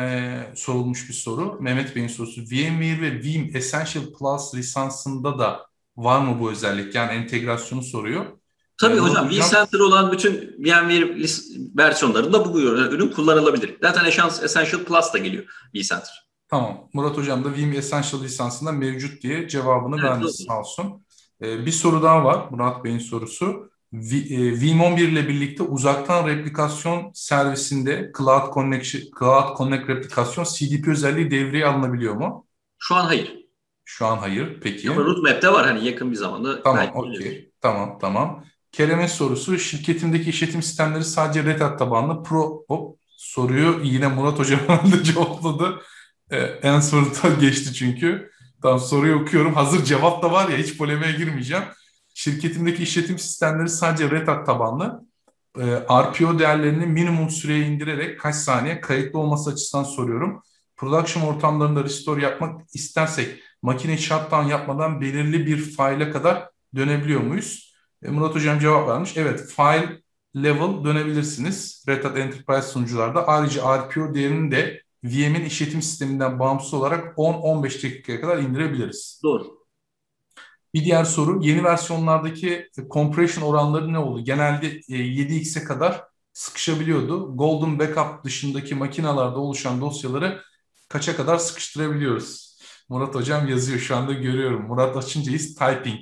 e, sorulmuş bir soru. Mehmet Bey'in sorusu. VMware ve Veeam Essential Plus lisansında da var mı bu özellik? Yani entegrasyonu soruyor. Tabii e, hocam, vCenter olan bütün VMware versiyonlarında bu ürün kullanılabilir. Zaten Essential Plus da geliyor vCenter. Tamam. Murat Hocam da Veeam Essential lisansında mevcut diye cevabını evet, verdi sağ olsun. Ee, bir soru daha var Murat Bey'in sorusu. Veeam on bir ile birlikte uzaktan replikasyon servisinde Cloud Connect, Cloud Connect replikasyon C D P özelliği devreye alınabiliyor mu? Şu an hayır. Şu an hayır. Peki. Ama roadmap'te var hani yakın bir zamanda. Tamam, okey. Tamam, tamam. Kerem'in sorusu, şirketimdeki işletim sistemleri sadece Red Hat tabanlı Pro... Hop, soruyu yine Murat Hocam da cevapladı. Ee, en soruda geçti çünkü. Tamam, soruyu okuyorum. Hazır cevap da var ya, hiç polemiğe girmeyeceğim. Şirketimdeki işletim sistemleri sadece Red Hat tabanlı. Ee, R P O değerlerini minimum süreye indirerek kaç saniye kayıtlı olması açısından soruyorum. Production ortamlarında restore yapmak istersek makine shutdown yapmadan belirli bir file'e kadar dönebiliyor muyuz? E, Murat Hocam cevap vermiş. Evet, file level dönebilirsiniz Red Hat Enterprise sunucularda. Ayrıca R P O değerini de V M'in işletim sisteminden bağımsız olarak on on beş dakikaya kadar indirebiliriz. Doğru. Bir diğer soru, yeni versiyonlardaki compression oranları ne oldu? Genelde yedi x'e kadar sıkışabiliyordu. Golden Backup dışındaki makinalarda oluşan dosyaları kaça kadar sıkıştırabiliyoruz? Murat Hocam yazıyor, şu anda görüyorum. Murat açınca is typing.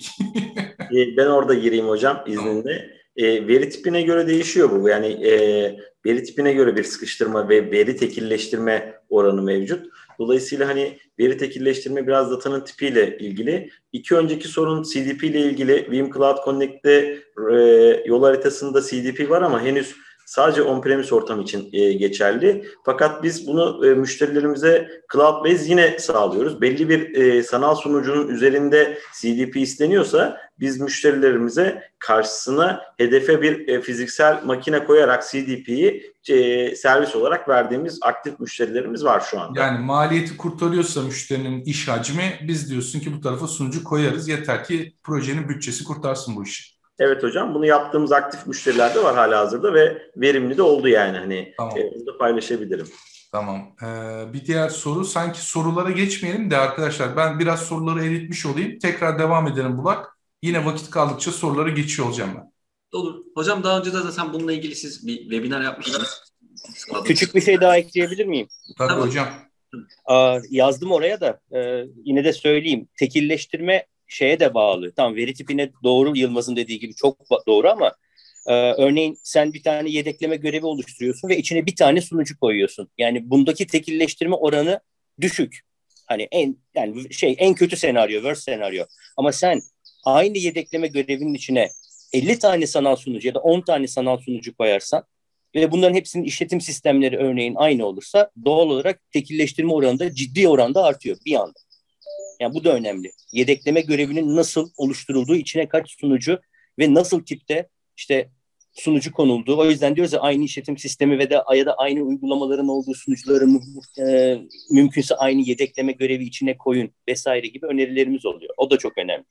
Ben orada gireyim hocam izninle. E, veri tipine göre değişiyor bu. Yani e, veri tipine göre bir sıkıştırma ve veri tekilleştirme oranı mevcut. Dolayısıyla hani veri tekilleştirme biraz datanın tipiyle ilgili. İki önceki sorun C D P ile ilgili. Veeam Cloud Connect'te e, yol haritasında C D P var ama henüz sadece on-premise ortam için e, geçerli. Fakat biz bunu e, müşterilerimize Cloud-based yine sağlıyoruz. Belli bir e, sanal sunucunun üzerinde C D P isteniyorsa biz müşterilerimize karşısına hedefe bir e, fiziksel makine koyarak C D P'yi e, servis olarak verdiğimiz aktif müşterilerimiz var şu anda. Yani maliyeti kurtarıyorsa müşterinin iş hacmi, biz diyorsun ki bu tarafa sunucu koyarız. Yeter ki projenin bütçesi kurtarsın bu işi. Evet hocam, bunu yaptığımız aktif müşteriler de var halihazırda ve verimli de oldu yani hani tamam. e, bunu da paylaşabilirim. Tamam. Ee, bir diğer soru, sanki sorulara geçmeyelim de arkadaşlar, ben biraz soruları eritmiş olayım. Tekrar devam edelim Burak. Yine vakit kaldıkça soruları geçiyor olacağım ben. Olur. Hocam daha önce de zaten bununla ilgili siz bir webinar yapmıştınız. Küçük bir şey daha ekleyebilir miyim? Tabii Tamam. hocam. Aa, yazdım oraya da e, yine de söyleyeyim. Tekilleştirme şeye de bağlı. Tamam, veri tipine doğru, Yılmaz'ın dediği gibi çok doğru ama e, örneğin sen bir tane yedekleme görevi oluşturuyorsun ve içine bir tane sunucu koyuyorsun. Yani bundaki tekilleştirme oranı düşük. Hani en yani şey en kötü senaryo, worst senaryo. Ama sen aynı yedekleme görevinin içine elli tane sanal sunucu ya da on tane sanal sunucu koyarsan ve bunların hepsinin işletim sistemleri örneğin aynı olursa doğal olarak tekilleştirme oranı da ciddi oranda artıyor bir anda. Yani bu da önemli. Yedekleme görevinin nasıl oluşturulduğu, içine kaç sunucu ve nasıl tipte işte sunucu konulduğu. O yüzden diyoruz ya aynı işletim sistemi ve de ya da aynı uygulamaların olduğu sunucuları e, mümkünse aynı yedekleme görevi içine koyun vesaire gibi önerilerimiz oluyor. O da çok önemli.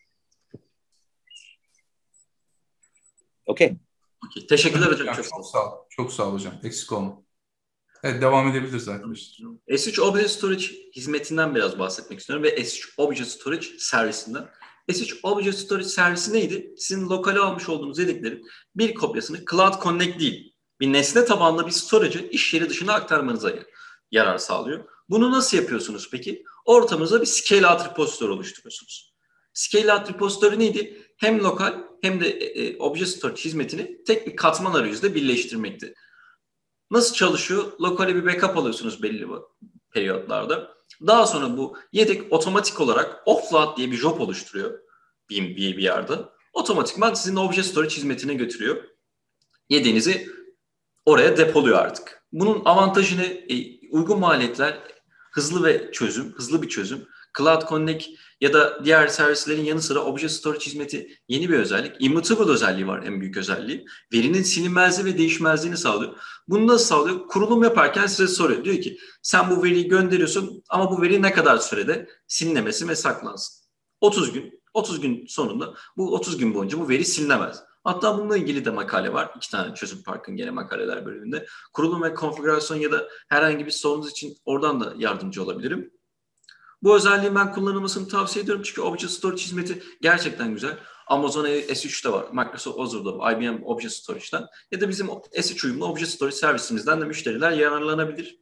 Okey. Okay. Teşekkürler hocam. Yani çok, çok sağ ol. Çok sağ ol hocam. Eksik olma. Evet, devam edebiliriz arkadaşlar. S üç Object Storage hizmetinden biraz bahsetmek istiyorum ve S üç Object Storage servisinden. S üç Object Storage servisi neydi? Sizin lokale almış olduğunuz yedeklerin bir kopyasını Cloud Connect değil, bir nesne tabanlı bir storage'ı iş yeri dışına aktarmanıza yarar sağlıyor. Bunu nasıl yapıyorsunuz peki? Ortamınıza bir scale-out repository oluşturuyorsunuz. Scale-out repository neydi? Hem lokal hem de e, Object Storage hizmetini tek bir katman arayüzde birleştirmekti. Nasıl çalışıyor? Lokale bir backup alıyorsunuz belli periyotlarda. Daha sonra bu yedek otomatik olarak offload diye bir job oluşturuyor bir, bir, bir yerde. Otomatikman sizin Object Storage hizmetine götürüyor. Yedeğinizi oraya depoluyor artık. Bunun avantajı ne? E, uygun maliyetler, hızlı ve çözüm, hızlı bir çözüm. Cloud Connect ya da diğer servislerin yanı sıra Object Storage hizmeti yeni bir özellik. Immutable özelliği var, en büyük özelliği. Verinin silinmezliği ve değişmezliğini sağlıyor. Bunu nasıl sağlıyor? Kurulum yaparken size soruyor. Diyor ki sen bu veriyi gönderiyorsun ama bu veri ne kadar sürede silinemesin ve saklansın? otuz gün. otuz gün sonunda bu otuz gün boyunca bu veri silinemez. Hatta bununla ilgili de makale var. İki tane Çözüm Park'ın gene makaleler bölümünde. Kurulum ve konfigürasyon ya da herhangi bir sorunuz için oradan da yardımcı olabilirim. Bu özelliği ben kullanılmasını tavsiye ediyorum. Çünkü Object Storage hizmeti gerçekten güzel. Amazon S üç'te var, Microsoft Azure'da var, I B M Object Storage'dan ya da bizim S üç uyumlu Object Storage servisimizden de müşteriler yararlanabilir.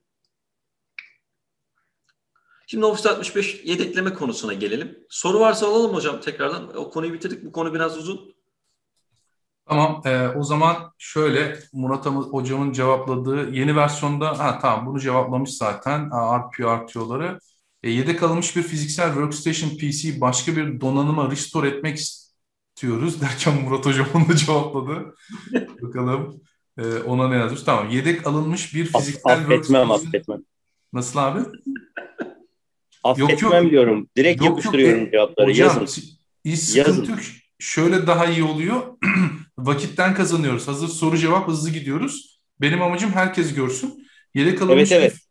Şimdi Office altmış beş yedekleme konusuna gelelim. Soru varsa alalım hocam tekrardan. O konuyu bitirdik. Bu konu biraz uzun. Tamam, e, o zaman şöyle Murat hocamın cevapladığı yeni versiyonda, ha tamam bunu cevaplamış zaten R P O R T O'ları. E, yedek alınmış bir fiziksel workstation P C'yi başka bir donanıma restore etmek istiyoruz derken Murat hocam onu da cevapladı. Bakalım e, ona ne yazmış. Tamam, yedek alınmış bir fiziksel affetmem, workstation. Affetmem, Nasıl abi? Affetmem yok, yok. diyorum. Direkt yok, yapıştırıyorum yok. E, cevapları. hocam, Yazın. hiç sıkıntı Yazın. yok. Şöyle daha iyi oluyor. Vakitten kazanıyoruz. Hazır soru cevap hızlı gidiyoruz. Benim amacım herkes görsün. Yedek alınmış Evet, evet.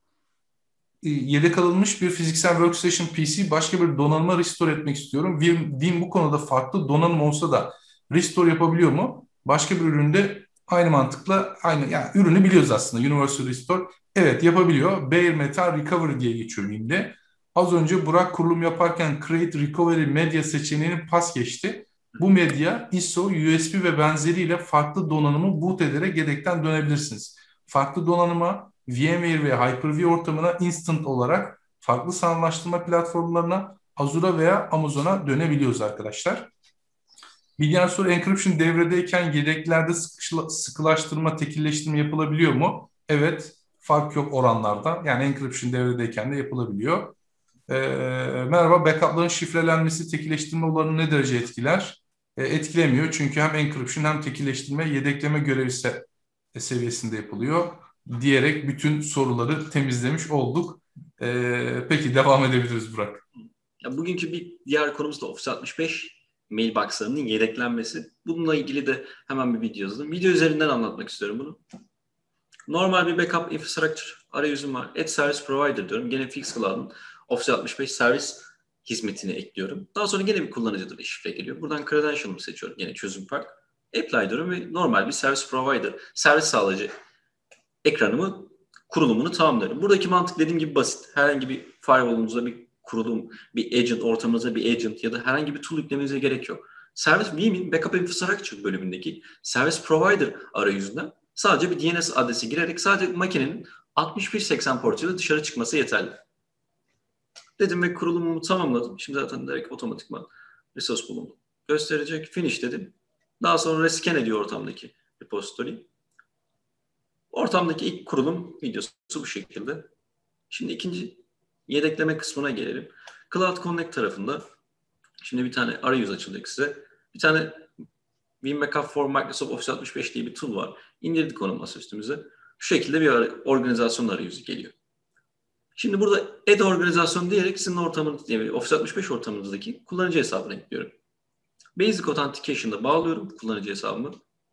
bir yedek alınmış bir fiziksel workstation P C başka bir donanıma restore etmek istiyorum. Vim, Vim bu konuda farklı donanım olsa da restore yapabiliyor mu? Başka bir üründe aynı mantıkla aynı yani ürünü biliyoruz aslında. Universal Restore evet yapabiliyor. Bare Metal Recovery diye geçiyor Vim'de. Az önce Burak kurulum yaparken Create Recovery Media seçeneğini pas geçti. Bu medya, I S O, U S B ve benzeriyle farklı donanımı boot ederek yedekten dönebilirsiniz. Farklı donanıma, VMware ve Hyper-V ortamına instant olarak farklı sanallaştırma platformlarına, Azure'a veya Amazon'a dönebiliyoruz arkadaşlar. Bir diğer soru, encryption devredeyken yedeklerde sıkılaştırma, tekilleştirme yapılabiliyor mu? Evet, fark yok oranlarda. Yani encryption devredeyken de yapılabiliyor. Ee, merhaba, backup'ların şifrelenmesi tekilleştirme oranını ne derece etkiler? Ee, etkilemiyor çünkü hem encryption hem tekilleştirme yedekleme görevi se- seviyesinde yapılıyor diyerek bütün soruları temizlemiş olduk. Ee, peki devam edebiliriz Burak. Ya bugünkü bir diğer konumuz da Office altmış beş mailbox'larının yedeklenmesi. Bununla ilgili de hemen bir video yazdım. Video üzerinden anlatmak istiyorum bunu. Normal bir backup infrastructure arayüzüm var. Add Service Provider diyorum. Gene Fixcloud'un Office altmış beş servis hizmetini ekliyorum. Daha sonra gene bir kullanıcı adı ve şifre geliyor. Buradan credential'ımı seçiyorum. Gene Çözüm Park. Apply diyorum ve normal bir service provider, servis sağlayıcı ekranımı, kurulumunu tamamlıyorum. Buradaki mantık dediğim gibi basit. Herhangi bir firewall'unuza bir kurulum, bir agent, ortamınıza bir agent ya da herhangi bir tool yüklemenize gerek yok. Service Vim'in Backup Infrastructure bölümündeki Service Provider arayüzünden sadece bir D N S adresi girerek sadece makinenin altmış bir seksen portuyla dışarı çıkması yeterli. Dedim ve kurulumumu tamamladım. Şimdi zaten direkt otomatikman resource bulumu gösterecek. Finish dedim. Daha sonra rescan ediyor ortamdaki repository. Ortamdaki ilk kurulum videosu bu şekilde. Şimdi ikinci Yedekleme kısmına gelelim. Cloud Connect tarafında şimdi bir tane arayüz açılacak size. Bir tane Vim Backup for Microsoft Office altmış beş diye bir tool var. İndirdik onu masaüstümüze. Şu şekilde bir organizasyon arayüzü geliyor. Şimdi burada add organizasyon diyerek sizin ortamınız, yani Office altmış beş ortamınızdaki kullanıcı hesabını ekliyorum. Basic Authentication'da bağlıyorum kullanıcı hesabımı.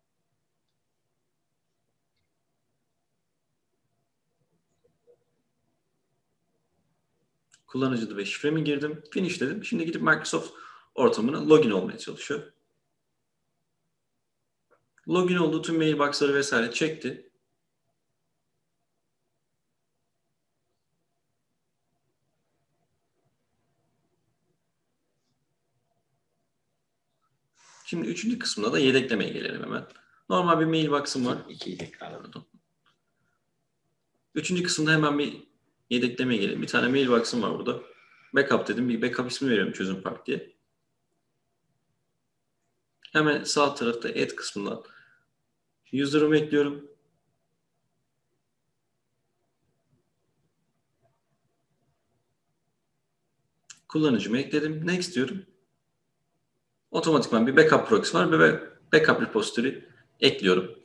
Kullanıcı adı ve şifremi girdim. Finish dedim. Şimdi gidip Microsoft ortamına login olmaya çalışıyor. Login olduğu tüm mailbox'ları vesaire çekti. Şimdi üçüncü kısmında da yedeklemeye gelelim hemen. Normal bir mailbox'ım var. İkiyi tekrarladım. Üçüncü kısımda hemen bir yedeklemeye gelelim. Bir tane mailbox'ım var burada. Backup dedim. Bir backup ismi veriyorum çözüm park diye. Hemen sağ tarafta add kısmından user'ımı ekliyorum. Kullanıcımı ekledim. Next diyorum. Otomatikman bir backup proxy var ve backup repository ekliyorum.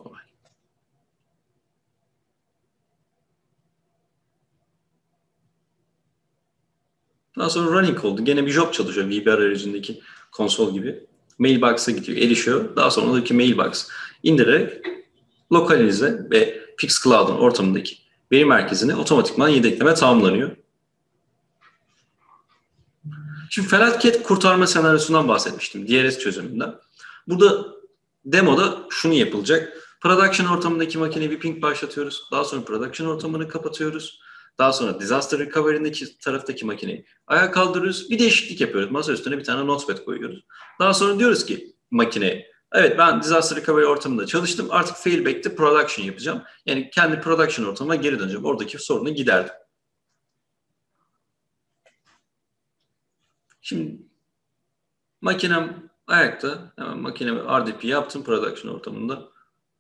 Daha sonra running oldu. Gene bir job çalışıyor V B R arayüzündeki konsol gibi. Mailbox'a gidiyor, erişiyor. Daha sonra oradaki mailbox indirerek lokalize ve Pixcloud'un ortamındaki veri merkezine otomatikman yedekleme tamamlanıyor. Şimdi felaket kurtarma senaryosundan bahsetmiştim. D R S çözümünden. Burada demoda şunu yapılacak. Production ortamındaki makineye bir ping başlatıyoruz. Daha sonra production ortamını kapatıyoruz. Daha sonra disaster recovery'deki taraftaki makineyi ayağa kaldırıyoruz. Bir değişiklik yapıyoruz. Masa üstüne bir tane notepad koyuyoruz. Daha sonra diyoruz ki makineye, evet ben disaster recovery ortamında çalıştım. Artık failback'te production yapacağım. Yani kendi production ortamıma geri döneceğim. Oradaki sorunu giderdim. Şimdi makinem ayakta. Hemen makineme R D P yaptım production ortamında.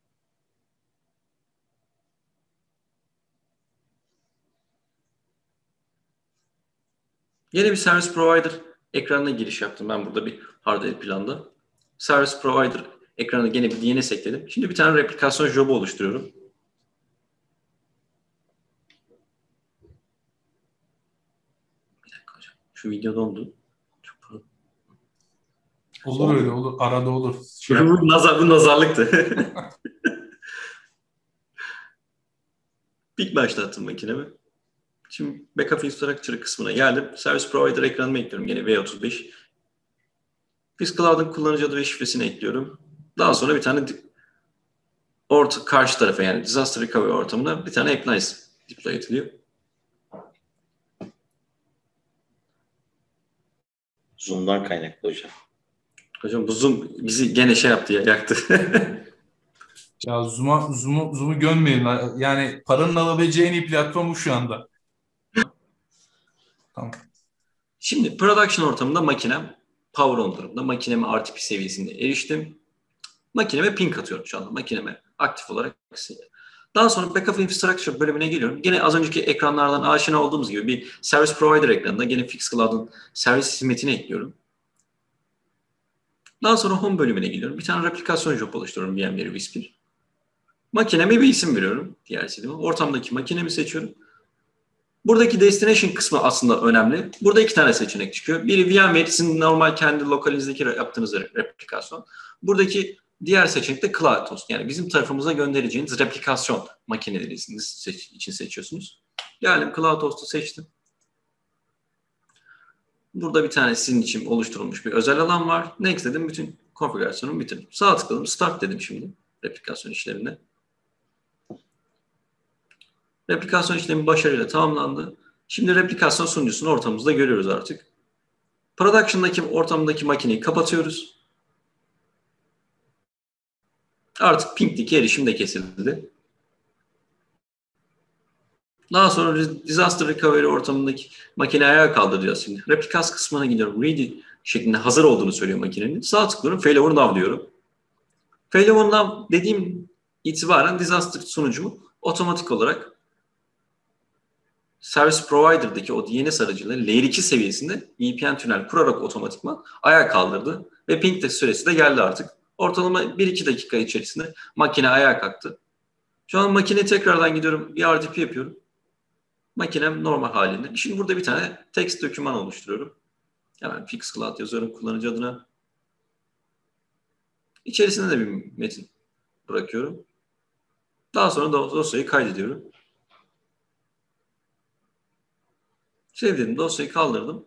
Yine bir service provider ekranına giriş yaptım ben burada bir hardware planda. Service provider ekranına gene bir D N S ekledim. Şimdi bir tane replikasyon job'u oluşturuyorum. Bir dakika hocam. Şu video dondu. Olur öyle olur. Arada olur. Şey bu, nazar, bu nazarlıktı. Pik başlattım makinemi. Şimdi backup infrastructure kısmına geldim. Service provider ekranıma ekliyorum. Yine V otuz beş. Pixcloud'un kullanıcı adı ve şifresini ekliyorum. Daha sonra bir tane orta, karşı tarafa yani disaster recovery ortamına bir tane appliance deploy ediliyor. Zoom'dan kaynaklı hocam. Hocam bu Zoom bizi gene şey yaptı ya, yaktı. Ya Zoom'a, Zoom'u, Zoom'u gömmeyin. Yani paranın alabileceği en iyi platform bu şu anda. Tamam. Şimdi production ortamında makinem power on durumda. Makineme R T P seviyesinde eriştim. Makineme ping atıyorum şu anda. Makineme aktif olarak. Daha sonra backup infrastructure bölümüne geliyorum. Gene az önceki ekranlardan aşina olduğumuz gibi bir service provider ekranında gene Pixcloud'un servis hizmetini ekliyorum. Daha sonra home bölümüne geliyorum. Bir tane replikasyon job oluşturuyorum V M Ware Whisper. Makineme bir isim veriyorum. D R C'de. Ortamdaki makinemi seçiyorum. Buradaki destination kısmı aslında önemli. Burada iki tane seçenek çıkıyor. Biri VMware, sizin normal kendi lokalinizdeki yaptığınız replikasyon. Buradaki diğer seçenek de CloudHost. Yani bizim tarafımıza göndereceğiniz replikasyon makineleri için seçiyorsunuz. Yani CloudHost'u seçtim. Burada bir tane sizin için oluşturulmuş bir özel alan var. Next dedim, bütün konfigürasyonumu bitirdim. Sağ tıkladım, Start dedim şimdi replikasyon işlerine. Replikasyon işlemi başarıyla tamamlandı. Şimdi replikasyon sunucusunu ortamımızda görüyoruz artık. Production'daki ortamdaki makineyi kapatıyoruz. Artık ping'deki erişim de kesildi. Daha sonra disaster recovery ortamındaki makineyi ayağa kaldıracağız şimdi. Replikasyon kısmına gidiyorum. Ready şeklinde hazır olduğunu söylüyor makinenin. Sağ tıklıyorum. Failover now diyorum. Failover now dediğim itibaren disaster sunucumu otomatik olarak Service Provider'daki o D N S aracılığıyla Layer iki seviyesinde V P N tünel kurarak otomatikman ayağa kaldırdı. Ve ping test süresi de geldi artık. Ortalama bir iki dakika içerisinde makine ayağa kalktı. Şu an makine tekrardan gidiyorum. Bir R D P yapıyorum. Makinem normal halinde. Şimdi burada bir tane text doküman oluşturuyorum. Hemen Pixcloud yazıyorum kullanıcı adına. İçerisine de bir metin bırakıyorum. Daha sonra dosyayı kaydediyorum. Sevdiğim dosyayı kaldırdım.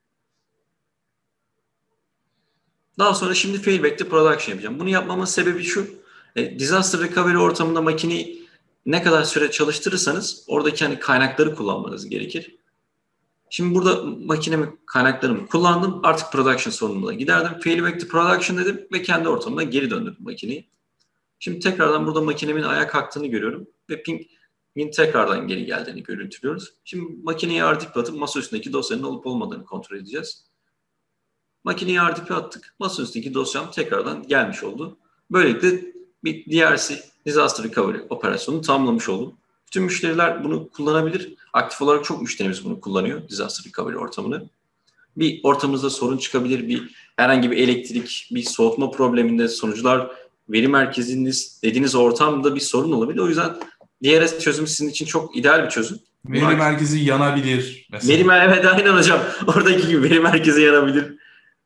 Daha sonra şimdi failback to production yapacağım. Bunu yapmamın sebebi şu. E, disaster recovery ortamında makineyi ne kadar süre çalıştırırsanız oradaki hani kaynakları kullanmanız gerekir. Şimdi burada makinemi, kaynaklarımı kullandım. Artık production sorununa giderdim. Failback to production dedim ve kendi ortamına geri döndürdüm makineyi. Şimdi tekrardan burada makinemin ayağa kalktığını görüyorum ve pingin tekrardan geri geldiğini görüntülüyoruz. Şimdi makineyi R D P atıp masa üstündeki dosyanın olup olmadığını kontrol edeceğiz. Makineyi R D P attık. Masa üstündeki dosyam tekrardan gelmiş oldu. Böylelikle bir D R C, Disaster Recovery operasyonunu tamamlamış oldum. Bütün müşteriler bunu kullanabilir. Aktif olarak çok müşterimiz bunu kullanıyor. Disaster Recovery ortamını. Bir ortamımızda sorun çıkabilir. Bir herhangi bir elektrik, bir soğutma probleminde sonuçlar veri merkeziniz dediğiniz ortamda bir sorun olabilir. O yüzden D R S çözümü sizin için çok ideal bir çözüm. Veri Bunlar, merkezi yanabilir mesela. Veri, evet aynen hocam. Oradaki gibi veri merkezi yanabilir.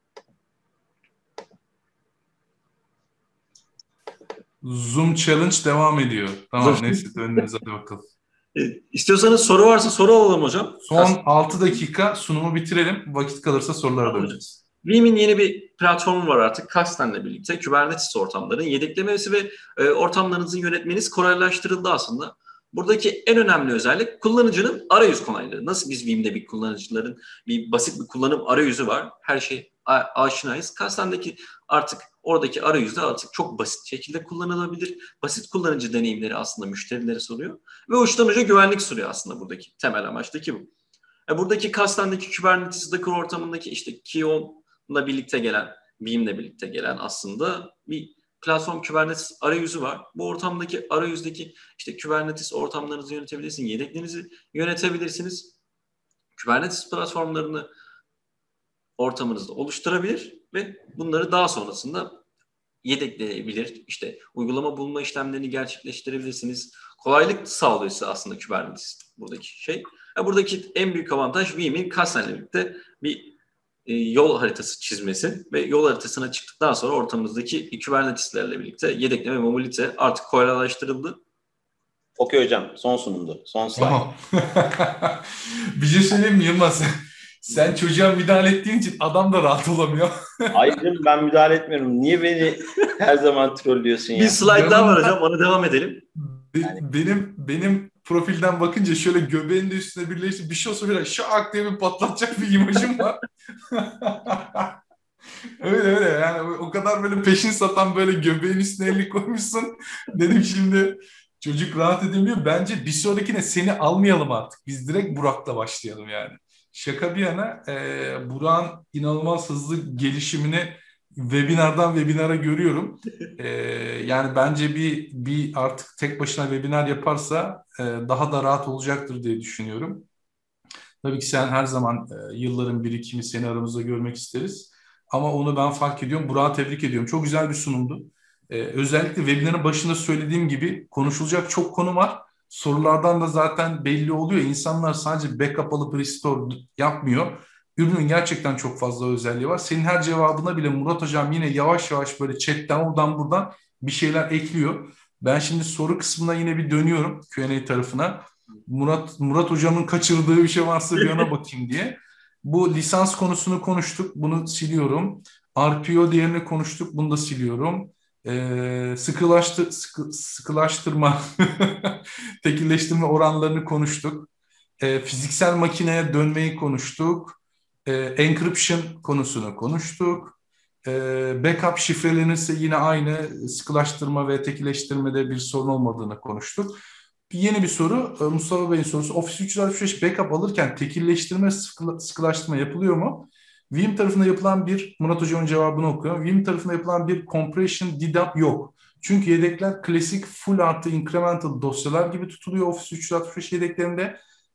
Zoom Challenge devam ediyor. Tamam neyse dönünüz hadi bakalım. İstiyorsanız soru varsa soru alalım hocam. Son altı dakika sunumu bitirelim. Vakit kalırsa sorulara döneceğiz. Veeam'in yeni bir platformu var artık. Kasten'le birlikte Kubernetes ortamların yedeklemesi ve e, ortamlarınızı yönetmeniz kolaylaştırıldı aslında. Buradaki en önemli özellik kullanıcının arayüz kolaylığı. Nasıl biz Veeam'de bir kullanıcıların bir basit bir kullanım arayüzü var. Her şey aşinayız. Kasten'deki artık oradaki arayüzde artık çok basit şekilde kullanılabilir. Basit kullanıcı deneyimleri aslında müşterilere soruyor. Ve uçtan uca güvenlik soruyor aslında buradaki temel amaçtaki bu. E buradaki Kasten'deki Kubernetes Docker ortamındaki işte Keon'la birlikte gelen, Veeam'le birlikte gelen aslında bir platform Kubernetes arayüzü var. Bu ortamdaki arayüzdeki işte Kubernetes ortamlarınızı yönetebilirsiniz, yedeklerinizi yönetebilirsiniz. Kubernetes platformlarını ortamınızda oluşturabilir ve bunları daha sonrasında yedekleyebilir. İşte uygulama bulma işlemlerini gerçekleştirebilirsiniz. Kolaylık sağlıyor size aslında Kubernetes buradaki şey. Buradaki en büyük avantaj Veeam'in Kasten'le birlikte bir e, yol haritası çizmesi ve yol haritasına çıktıktan sonra ortamımızdaki Kubernetes'lerle birlikte yedekleme ve mobilite artık kolaylaştırıldı. Okey hocam, son sunumdu. Son slide. Tamam. Bir şey söyleyeyim mi Yılmaz? Sen çocuğa müdahale ettiğin için adam da rahat olamıyor. Hayır ben müdahale etmiyorum. Niye beni her zaman trollüyorsun ya? Bir slide daha var hocam, ona devam edelim. Yani. Benim benim profilden bakınca şöyle göbeğin de üstüne birleşti. Bir şey olsa böyle şak diye bir patlatacak bir imajım var. Öyle öyle yani o kadar böyle peşin satan böyle göbeğin üstüne elini koymuşsun. Dedim şimdi çocuk rahat edemiyor. Bence bir sonrakine seni almayalım artık. Biz direkt Burak'la başlayalım yani. Şaka bir yana e, Burak'ın inanılmaz hızlı gelişimini webinardan webinara görüyorum. E, yani bence bir bir artık tek başına webinar yaparsa e, daha da rahat olacaktır diye düşünüyorum. Tabii ki sen her zaman e, yılların birikimi seni aramızda görmek isteriz. Ama onu ben fark ediyorum. Burak'ı tebrik ediyorum. Çok güzel bir sunumdu. E, özellikle webinarın başında söylediğim gibi konuşulacak çok konu var. Sorulardan da zaten belli oluyor. İnsanlar sadece backup alıp restore yapmıyor. Ürünün gerçekten çok fazla özelliği var. Senin her cevabına bile Murat Hocam yine yavaş yavaş böyle chatten oradan buradan bir şeyler ekliyor. Ben şimdi soru kısmına yine bir dönüyorum Q and A tarafına. Murat Murat Hocam'ın kaçırdığı bir şey varsa bir ona bakayım diye. Bu lisans konusunu konuştuk. Bunu siliyorum. R P O diğerini konuştuk. Bunu da siliyorum. Ee, sıkılaştır, sıkı, sıkılaştırma, tekilleştirme oranlarını konuştuk. Ee, fiziksel makineye dönmeyi konuştuk. Ee, encryption konusunu konuştuk. Ee, backup şifrelenirse yine aynı sıkılaştırma ve tekilleştirmede bir sorun olmadığını konuştuk. Yeni bir soru, Mustafa Bey'in sorusu. Office üç yüz altmış beş backup alırken tekilleştirme, sıkı, sıkılaştırma yapılıyor mu? Veeam tarafında yapılan bir, Murat Hocam'ın cevabını okuyorum. Veeam tarafında yapılan bir compression D D O P yok. Çünkü yedekler klasik full artı incremental dosyalar gibi tutuluyor Office üç yüz altmış beş yedeklerinde.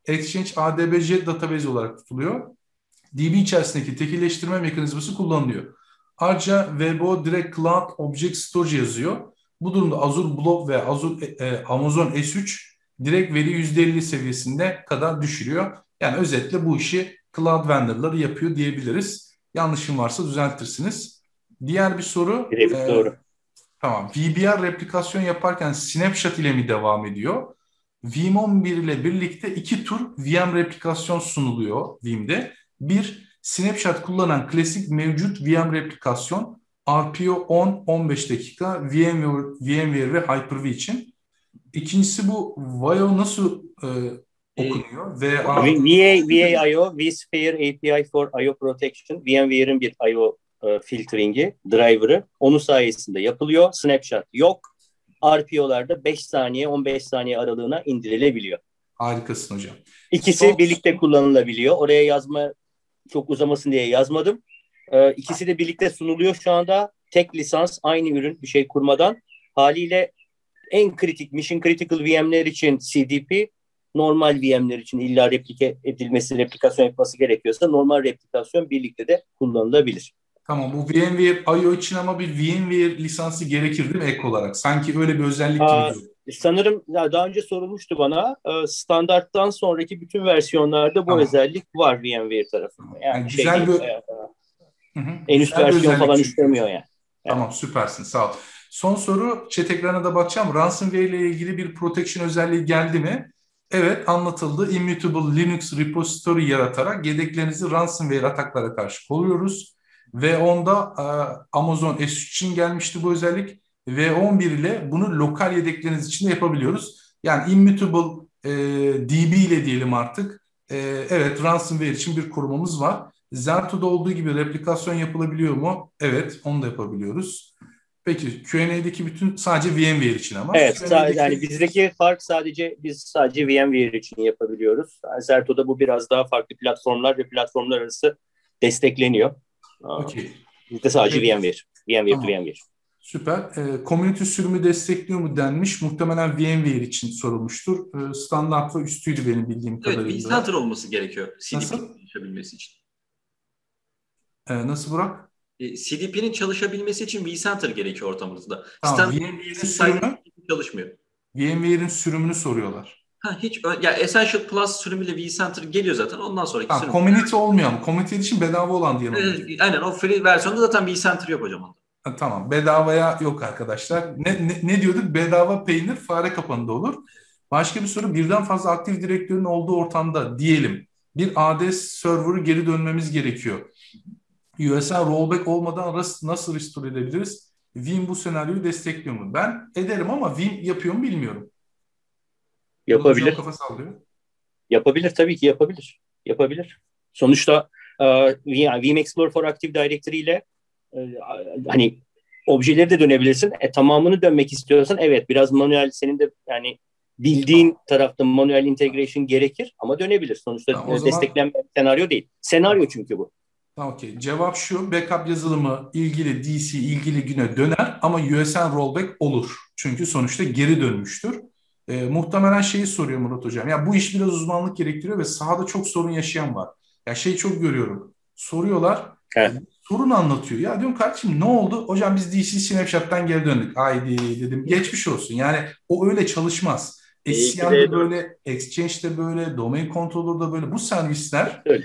Exchange A D B Jet database olarak tutuluyor. D B içerisindeki tekilleştirme mekanizması kullanılıyor. Ayrıca V B O direkt Cloud Object Storage yazıyor. Bu durumda Azure Blob ve Azure e, Amazon S üç direkt veri yüzde elli seviyesinde kadar düşürüyor. Yani özetle bu işi cloud vendorları yapıyor diyebiliriz. Yanlışım varsa düzeltirsiniz. Diğer bir soru. Evet, e, doğru. Tamam. V B R replikasyon yaparken Snapshot ile mi devam ediyor? Vim on bir ile birlikte iki tur V M replikasyon sunuluyor Vim'de. Bir, Snapshot kullanan klasik mevcut V M replikasyon R P O on on beş dakika VMware, VMware ve Hyper-V için. İkincisi bu V I O nasıl e, okunuyor? V A V A I O, vSphere A P I for I O Protection, VMware'in bir I O e, filteringi, driver'ı. Onun sayesinde yapılıyor. Snapshot yok. R P O'larda beş saniye, on beş saniye aralığına indirilebiliyor. Harikasın hocam. İkisi Son... birlikte kullanılabiliyor. Oraya yazma çok uzamasın diye yazmadım. Ee, ikisi de birlikte sunuluyor şu anda. Tek lisans, aynı ürün, bir şey kurmadan. Haliyle en kritik, mission critical V M'ler için C D P, normal V M'ler için illa replike edilmesi, replikasyon yapması gerekiyorsa normal replikasyon birlikte de kullanılabilir. Tamam, bu VMware I O için ama bir VMware lisansı gerekir değil mi ek olarak? Sanki öyle bir özellik Aa, gibi. sanırım ya daha önce sorulmuştu bana. Standarttan sonraki bütün versiyonlarda bu Tamam. özellik var VMware tarafında. Yani, yani şey güzel değil, bir... e, Hı hı. en üst Güzel versiyon falan çünkü. istemiyor yani. Tamam, evet. süpersin, sağ ol. Son soru, chat ekranına da bakacağım. Ransomware ile ilgili bir protection özelliği geldi mi? Evet, anlatıldı. Immutable Linux repository yaratarak yedeklerinizi ransomware ataklara karşı koruyoruz. V on'da e, Amazon S üç için gelmişti bu özellik. V on bir ile bunu lokal yedekleriniz için de yapabiliyoruz. Yani immutable e, D B ile diyelim artık. E, evet, ransomware için bir korumamız var. Zerto'da olduğu gibi replikasyon yapılabiliyor mu? Evet, onu da yapabiliyoruz. Peki Q and A'deki bütün sadece VMware için ama. Evet, Q and A'deki... yani bizdeki fark sadece biz sadece VMware için yapabiliyoruz. Zerto'da bu biraz daha farklı platformlar ve platformlar arası destekleniyor. Okay. Bizde sadece Peki. VMware. VMware Tamam. VMware. Süper. E, community sürümü destekliyor mu denmiş. Muhtemelen VMware için sorulmuştur. E, standart ve üstüydü benim bildiğim evet, kadarıyla. Evet, vCenter olması gerekiyor C D P'nin Nasıl? çalışabilmesi için. E, nasıl Burak? E, C D P'nin çalışabilmesi için vCenter gerekiyor ortamımızda. Tamam, VMware'in sürümü, çalışmıyor. VMware'in sürümünü soruyorlar. Ha, hiç ya Essential Plus sürümüyle vCenter geliyor zaten. Ondan sonraki ha, sürüm. Community olmayan, Community için bedava olan diye. E, aynen, o free versiyonda zaten vCenter yok hocam. Ha, tamam, bedavaya yok arkadaşlar. Ne, ne, ne diyorduk? Bedava peynir fare kapanında olur. Başka bir soru, birden fazla aktif direktörün olduğu ortamda diyelim bir A D server'ı geri dönmemiz gerekiyor. U S B rollback olmadan nasıl restore edebiliriz? Vim bu senaryoyu destekliyor mu? Ben ederim ama Vim yapıyor mu bilmiyorum. Yapabilir. Kafa sallıyor. Yapabilir, tabii ki yapabilir. Yapabilir. Sonuçta yani Vim Explorer for Active Directory ile e, hani objeleri de dönebilirsin. E, tamamını dönmek istiyorsan evet biraz manuel, senin de yani bildiğin tarafta manuel integration gerekir ama dönebilir. Sonuçta tamam, zaman... desteklenmeyen bir senaryo değil. Senaryo çünkü bu. Okay. Cevap şu, backup yazılımı ilgili D C ilgili güne döner ama U S B rollback olur. Çünkü sonuçta geri dönmüştür. E, muhtemelen şeyi soruyor Murat Hocam. Ya bu iş biraz uzmanlık gerektiriyor ve sahada çok sorun yaşayan var. Ya şey çok görüyorum. Soruyorlar, e, sorun anlatıyor. Ya diyorum kardeşim ne oldu? Hocam biz D C Snapshot'tan geri döndük. Haydi dedim geçmiş olsun. Yani o öyle çalışmaz. S C M'de böyle, Exchange'de böyle, Domain Controller'da böyle bu servisler öyle.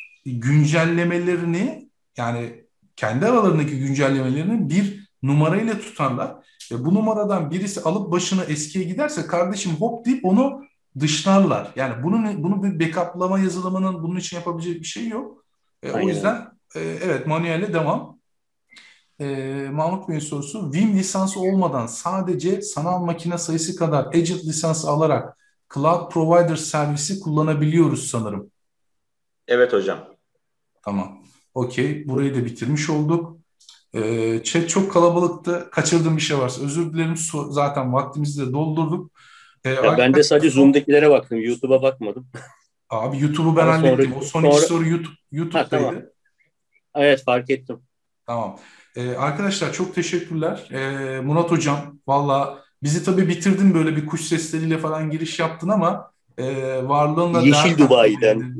Güncellemelerini yani kendi aralarındaki güncellemelerini bir numarayla tutarlar. Ve bu numaradan birisi alıp başına eskiye giderse kardeşim hop deyip onu dışlarlar. Yani bunun bunu bir backuplama yazılımının bunun için yapabileceği bir şey yok. E, o yüzden e, evet manuelle devam. E, Mahmut Bey'in sorusu, Vim lisansı olmadan sadece sanal makine sayısı kadar agent lisansı alarak Cloud Provider servisi kullanabiliyoruz sanırım. Evet hocam. Tamam. Okey. Burayı da bitirmiş olduk. Ee, chat çok kalabalıktı. Kaçırdığım bir şey varsa özür dilerim. So- zaten vaktimizi de doldurduk. Ee, ya ben de sadece Zoom'dakilere baktım. YouTube'a bakmadım. Abi YouTube'u ben hallettim. Sonra, o son sonra... iki soru YouTube, YouTube'daydı. Ha, tamam. Evet fark ettim. Tamam. Ee, arkadaşlar çok teşekkürler. Ee, Murat Hocam valla bizi tabii bitirdin böyle bir kuş sesleriyle falan giriş yaptın ama Ee, varlığınla Yeşil değer kattın. Dubai'den.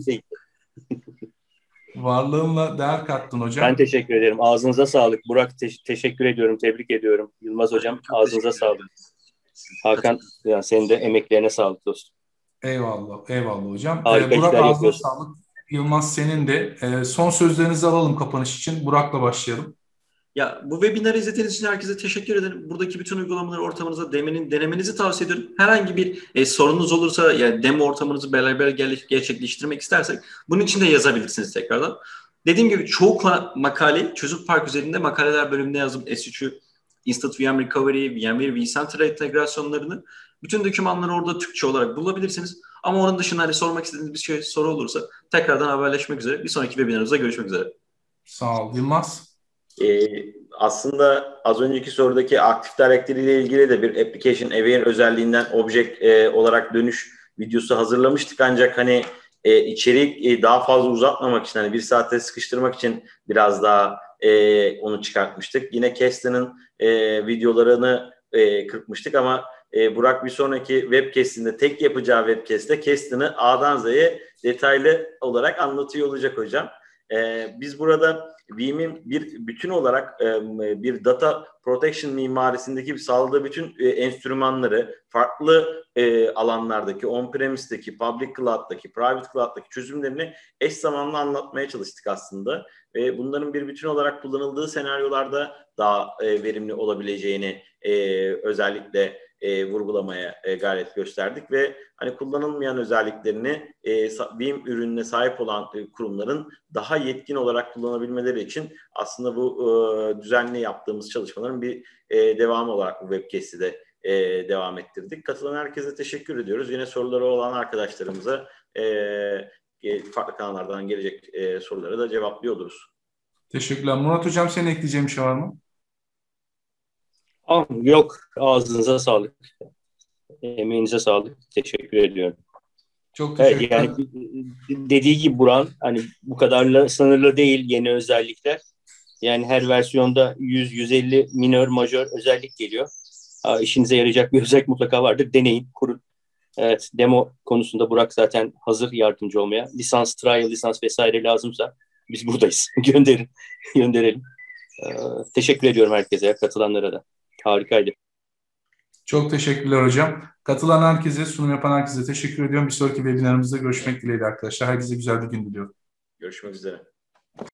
Varlığınla değer kattın hocam. Ben teşekkür ederim. Ağzınıza sağlık. Burak te- teşekkür ediyorum. Tebrik ediyorum. Yılmaz hocam Çok ağzınıza teşekkür ederim. sağlık. Hakan ya senin de emeklerine sağlık dostum. Eyvallah, eyvallah hocam. Harika Ee, Burak işler ağzına yapıyorsun. sağlık. Yılmaz senin de. Ee, son sözlerinizi alalım kapanış için. Burak'la başlayalım. Ya bu webinarı izlediğiniz için herkese teşekkür ederim. Buradaki bütün uygulamaları ortamınıza demenin, denemenizi tavsiye ediyorum. Herhangi bir e, sorunuz olursa, yani demo ortamınızı beraber gerçekleştirmek istersek bunun için de yazabilirsiniz tekrardan. Dediğim gibi çoğu makale Çözüm Park üzerinde makaleler bölümünde yazdım. S üç'ü, Instant V M Recovery, VMware vCenter entegrasyonlarını, bütün dokümanları orada Türkçe olarak bulabilirsiniz. Ama onun dışında hani sormak istediğiniz bir şey, soru olursa tekrardan haberleşmek üzere. Bir sonraki webinarımızda görüşmek üzere. Sağ ol. Yılmaz? Ee, aslında az önceki sorudaki Active Directory ile ilgili de bir Application Aware özelliğinden Object e, olarak dönüş videosu hazırlamıştık. Ancak hani e, içerik e, daha fazla uzatmamak için, hani bir saate sıkıştırmak için biraz daha e, onu çıkartmıştık. Yine Kestan'ın e, videolarını e, kırpmıştık ama e, Burak bir sonraki webcast'inde, tek yapacağı webcast'te Kestan'ı A'dan Z'ye detaylı olarak anlatıyor olacak hocam. E, biz burada Veeam'in bir bütün olarak e, bir data protection mimarisindeki sağladığı bütün e, enstrümanları farklı e, alanlardaki, on-premise'deki, public cloud'daki, private cloud'daki çözümlerini eş zamanlı anlatmaya çalıştık aslında. E, bunların bir bütün olarak kullanıldığı senaryolarda daha e, verimli olabileceğini e, özellikle E, vurgulamaya e, gayret gösterdik ve hani kullanılmayan özelliklerini e, Veeam ürününe sahip olan e, kurumların daha yetkin olarak kullanabilmeleri için aslında bu e, düzenli yaptığımız çalışmaların bir e, devamı olarak bu webcast'i de e, devam ettirdik. Katılan herkese teşekkür ediyoruz. Yine soruları olan arkadaşlarımıza e, farklı kanallardan gelecek e, soruları da cevaplıyor oluruz. Teşekkürler. Murat hocam, senin ekleyeceğin bir şey var mı? Ah, yok. Ağzınıza sağlık. Emeğinize sağlık. Teşekkür ediyorum. Çok teşekkürler. Evet, yani dediği gibi Buran, hani bu kadarla sınırlı değil yeni özellikler. Yani her versiyonda yüz yüz elli minör, majör özellik geliyor. Aa, işinize yarayacak bir özellik mutlaka vardır. Deneyin, kurun. Evet, demo konusunda Burak zaten hazır yardımcı olmaya. Lisans, trial, lisans vesaire lazımsa biz buradayız. Gönderin, gönderelim. Ee, teşekkür ediyorum herkese, katılanlara da. Harikaydı. Çok teşekkürler hocam. Katılan herkese, sunum yapan herkese teşekkür ediyorum. Bir sonraki webinarımızda görüşmek dileğiyle arkadaşlar. Herkese güzel bir gün diliyorum. Görüşmek üzere.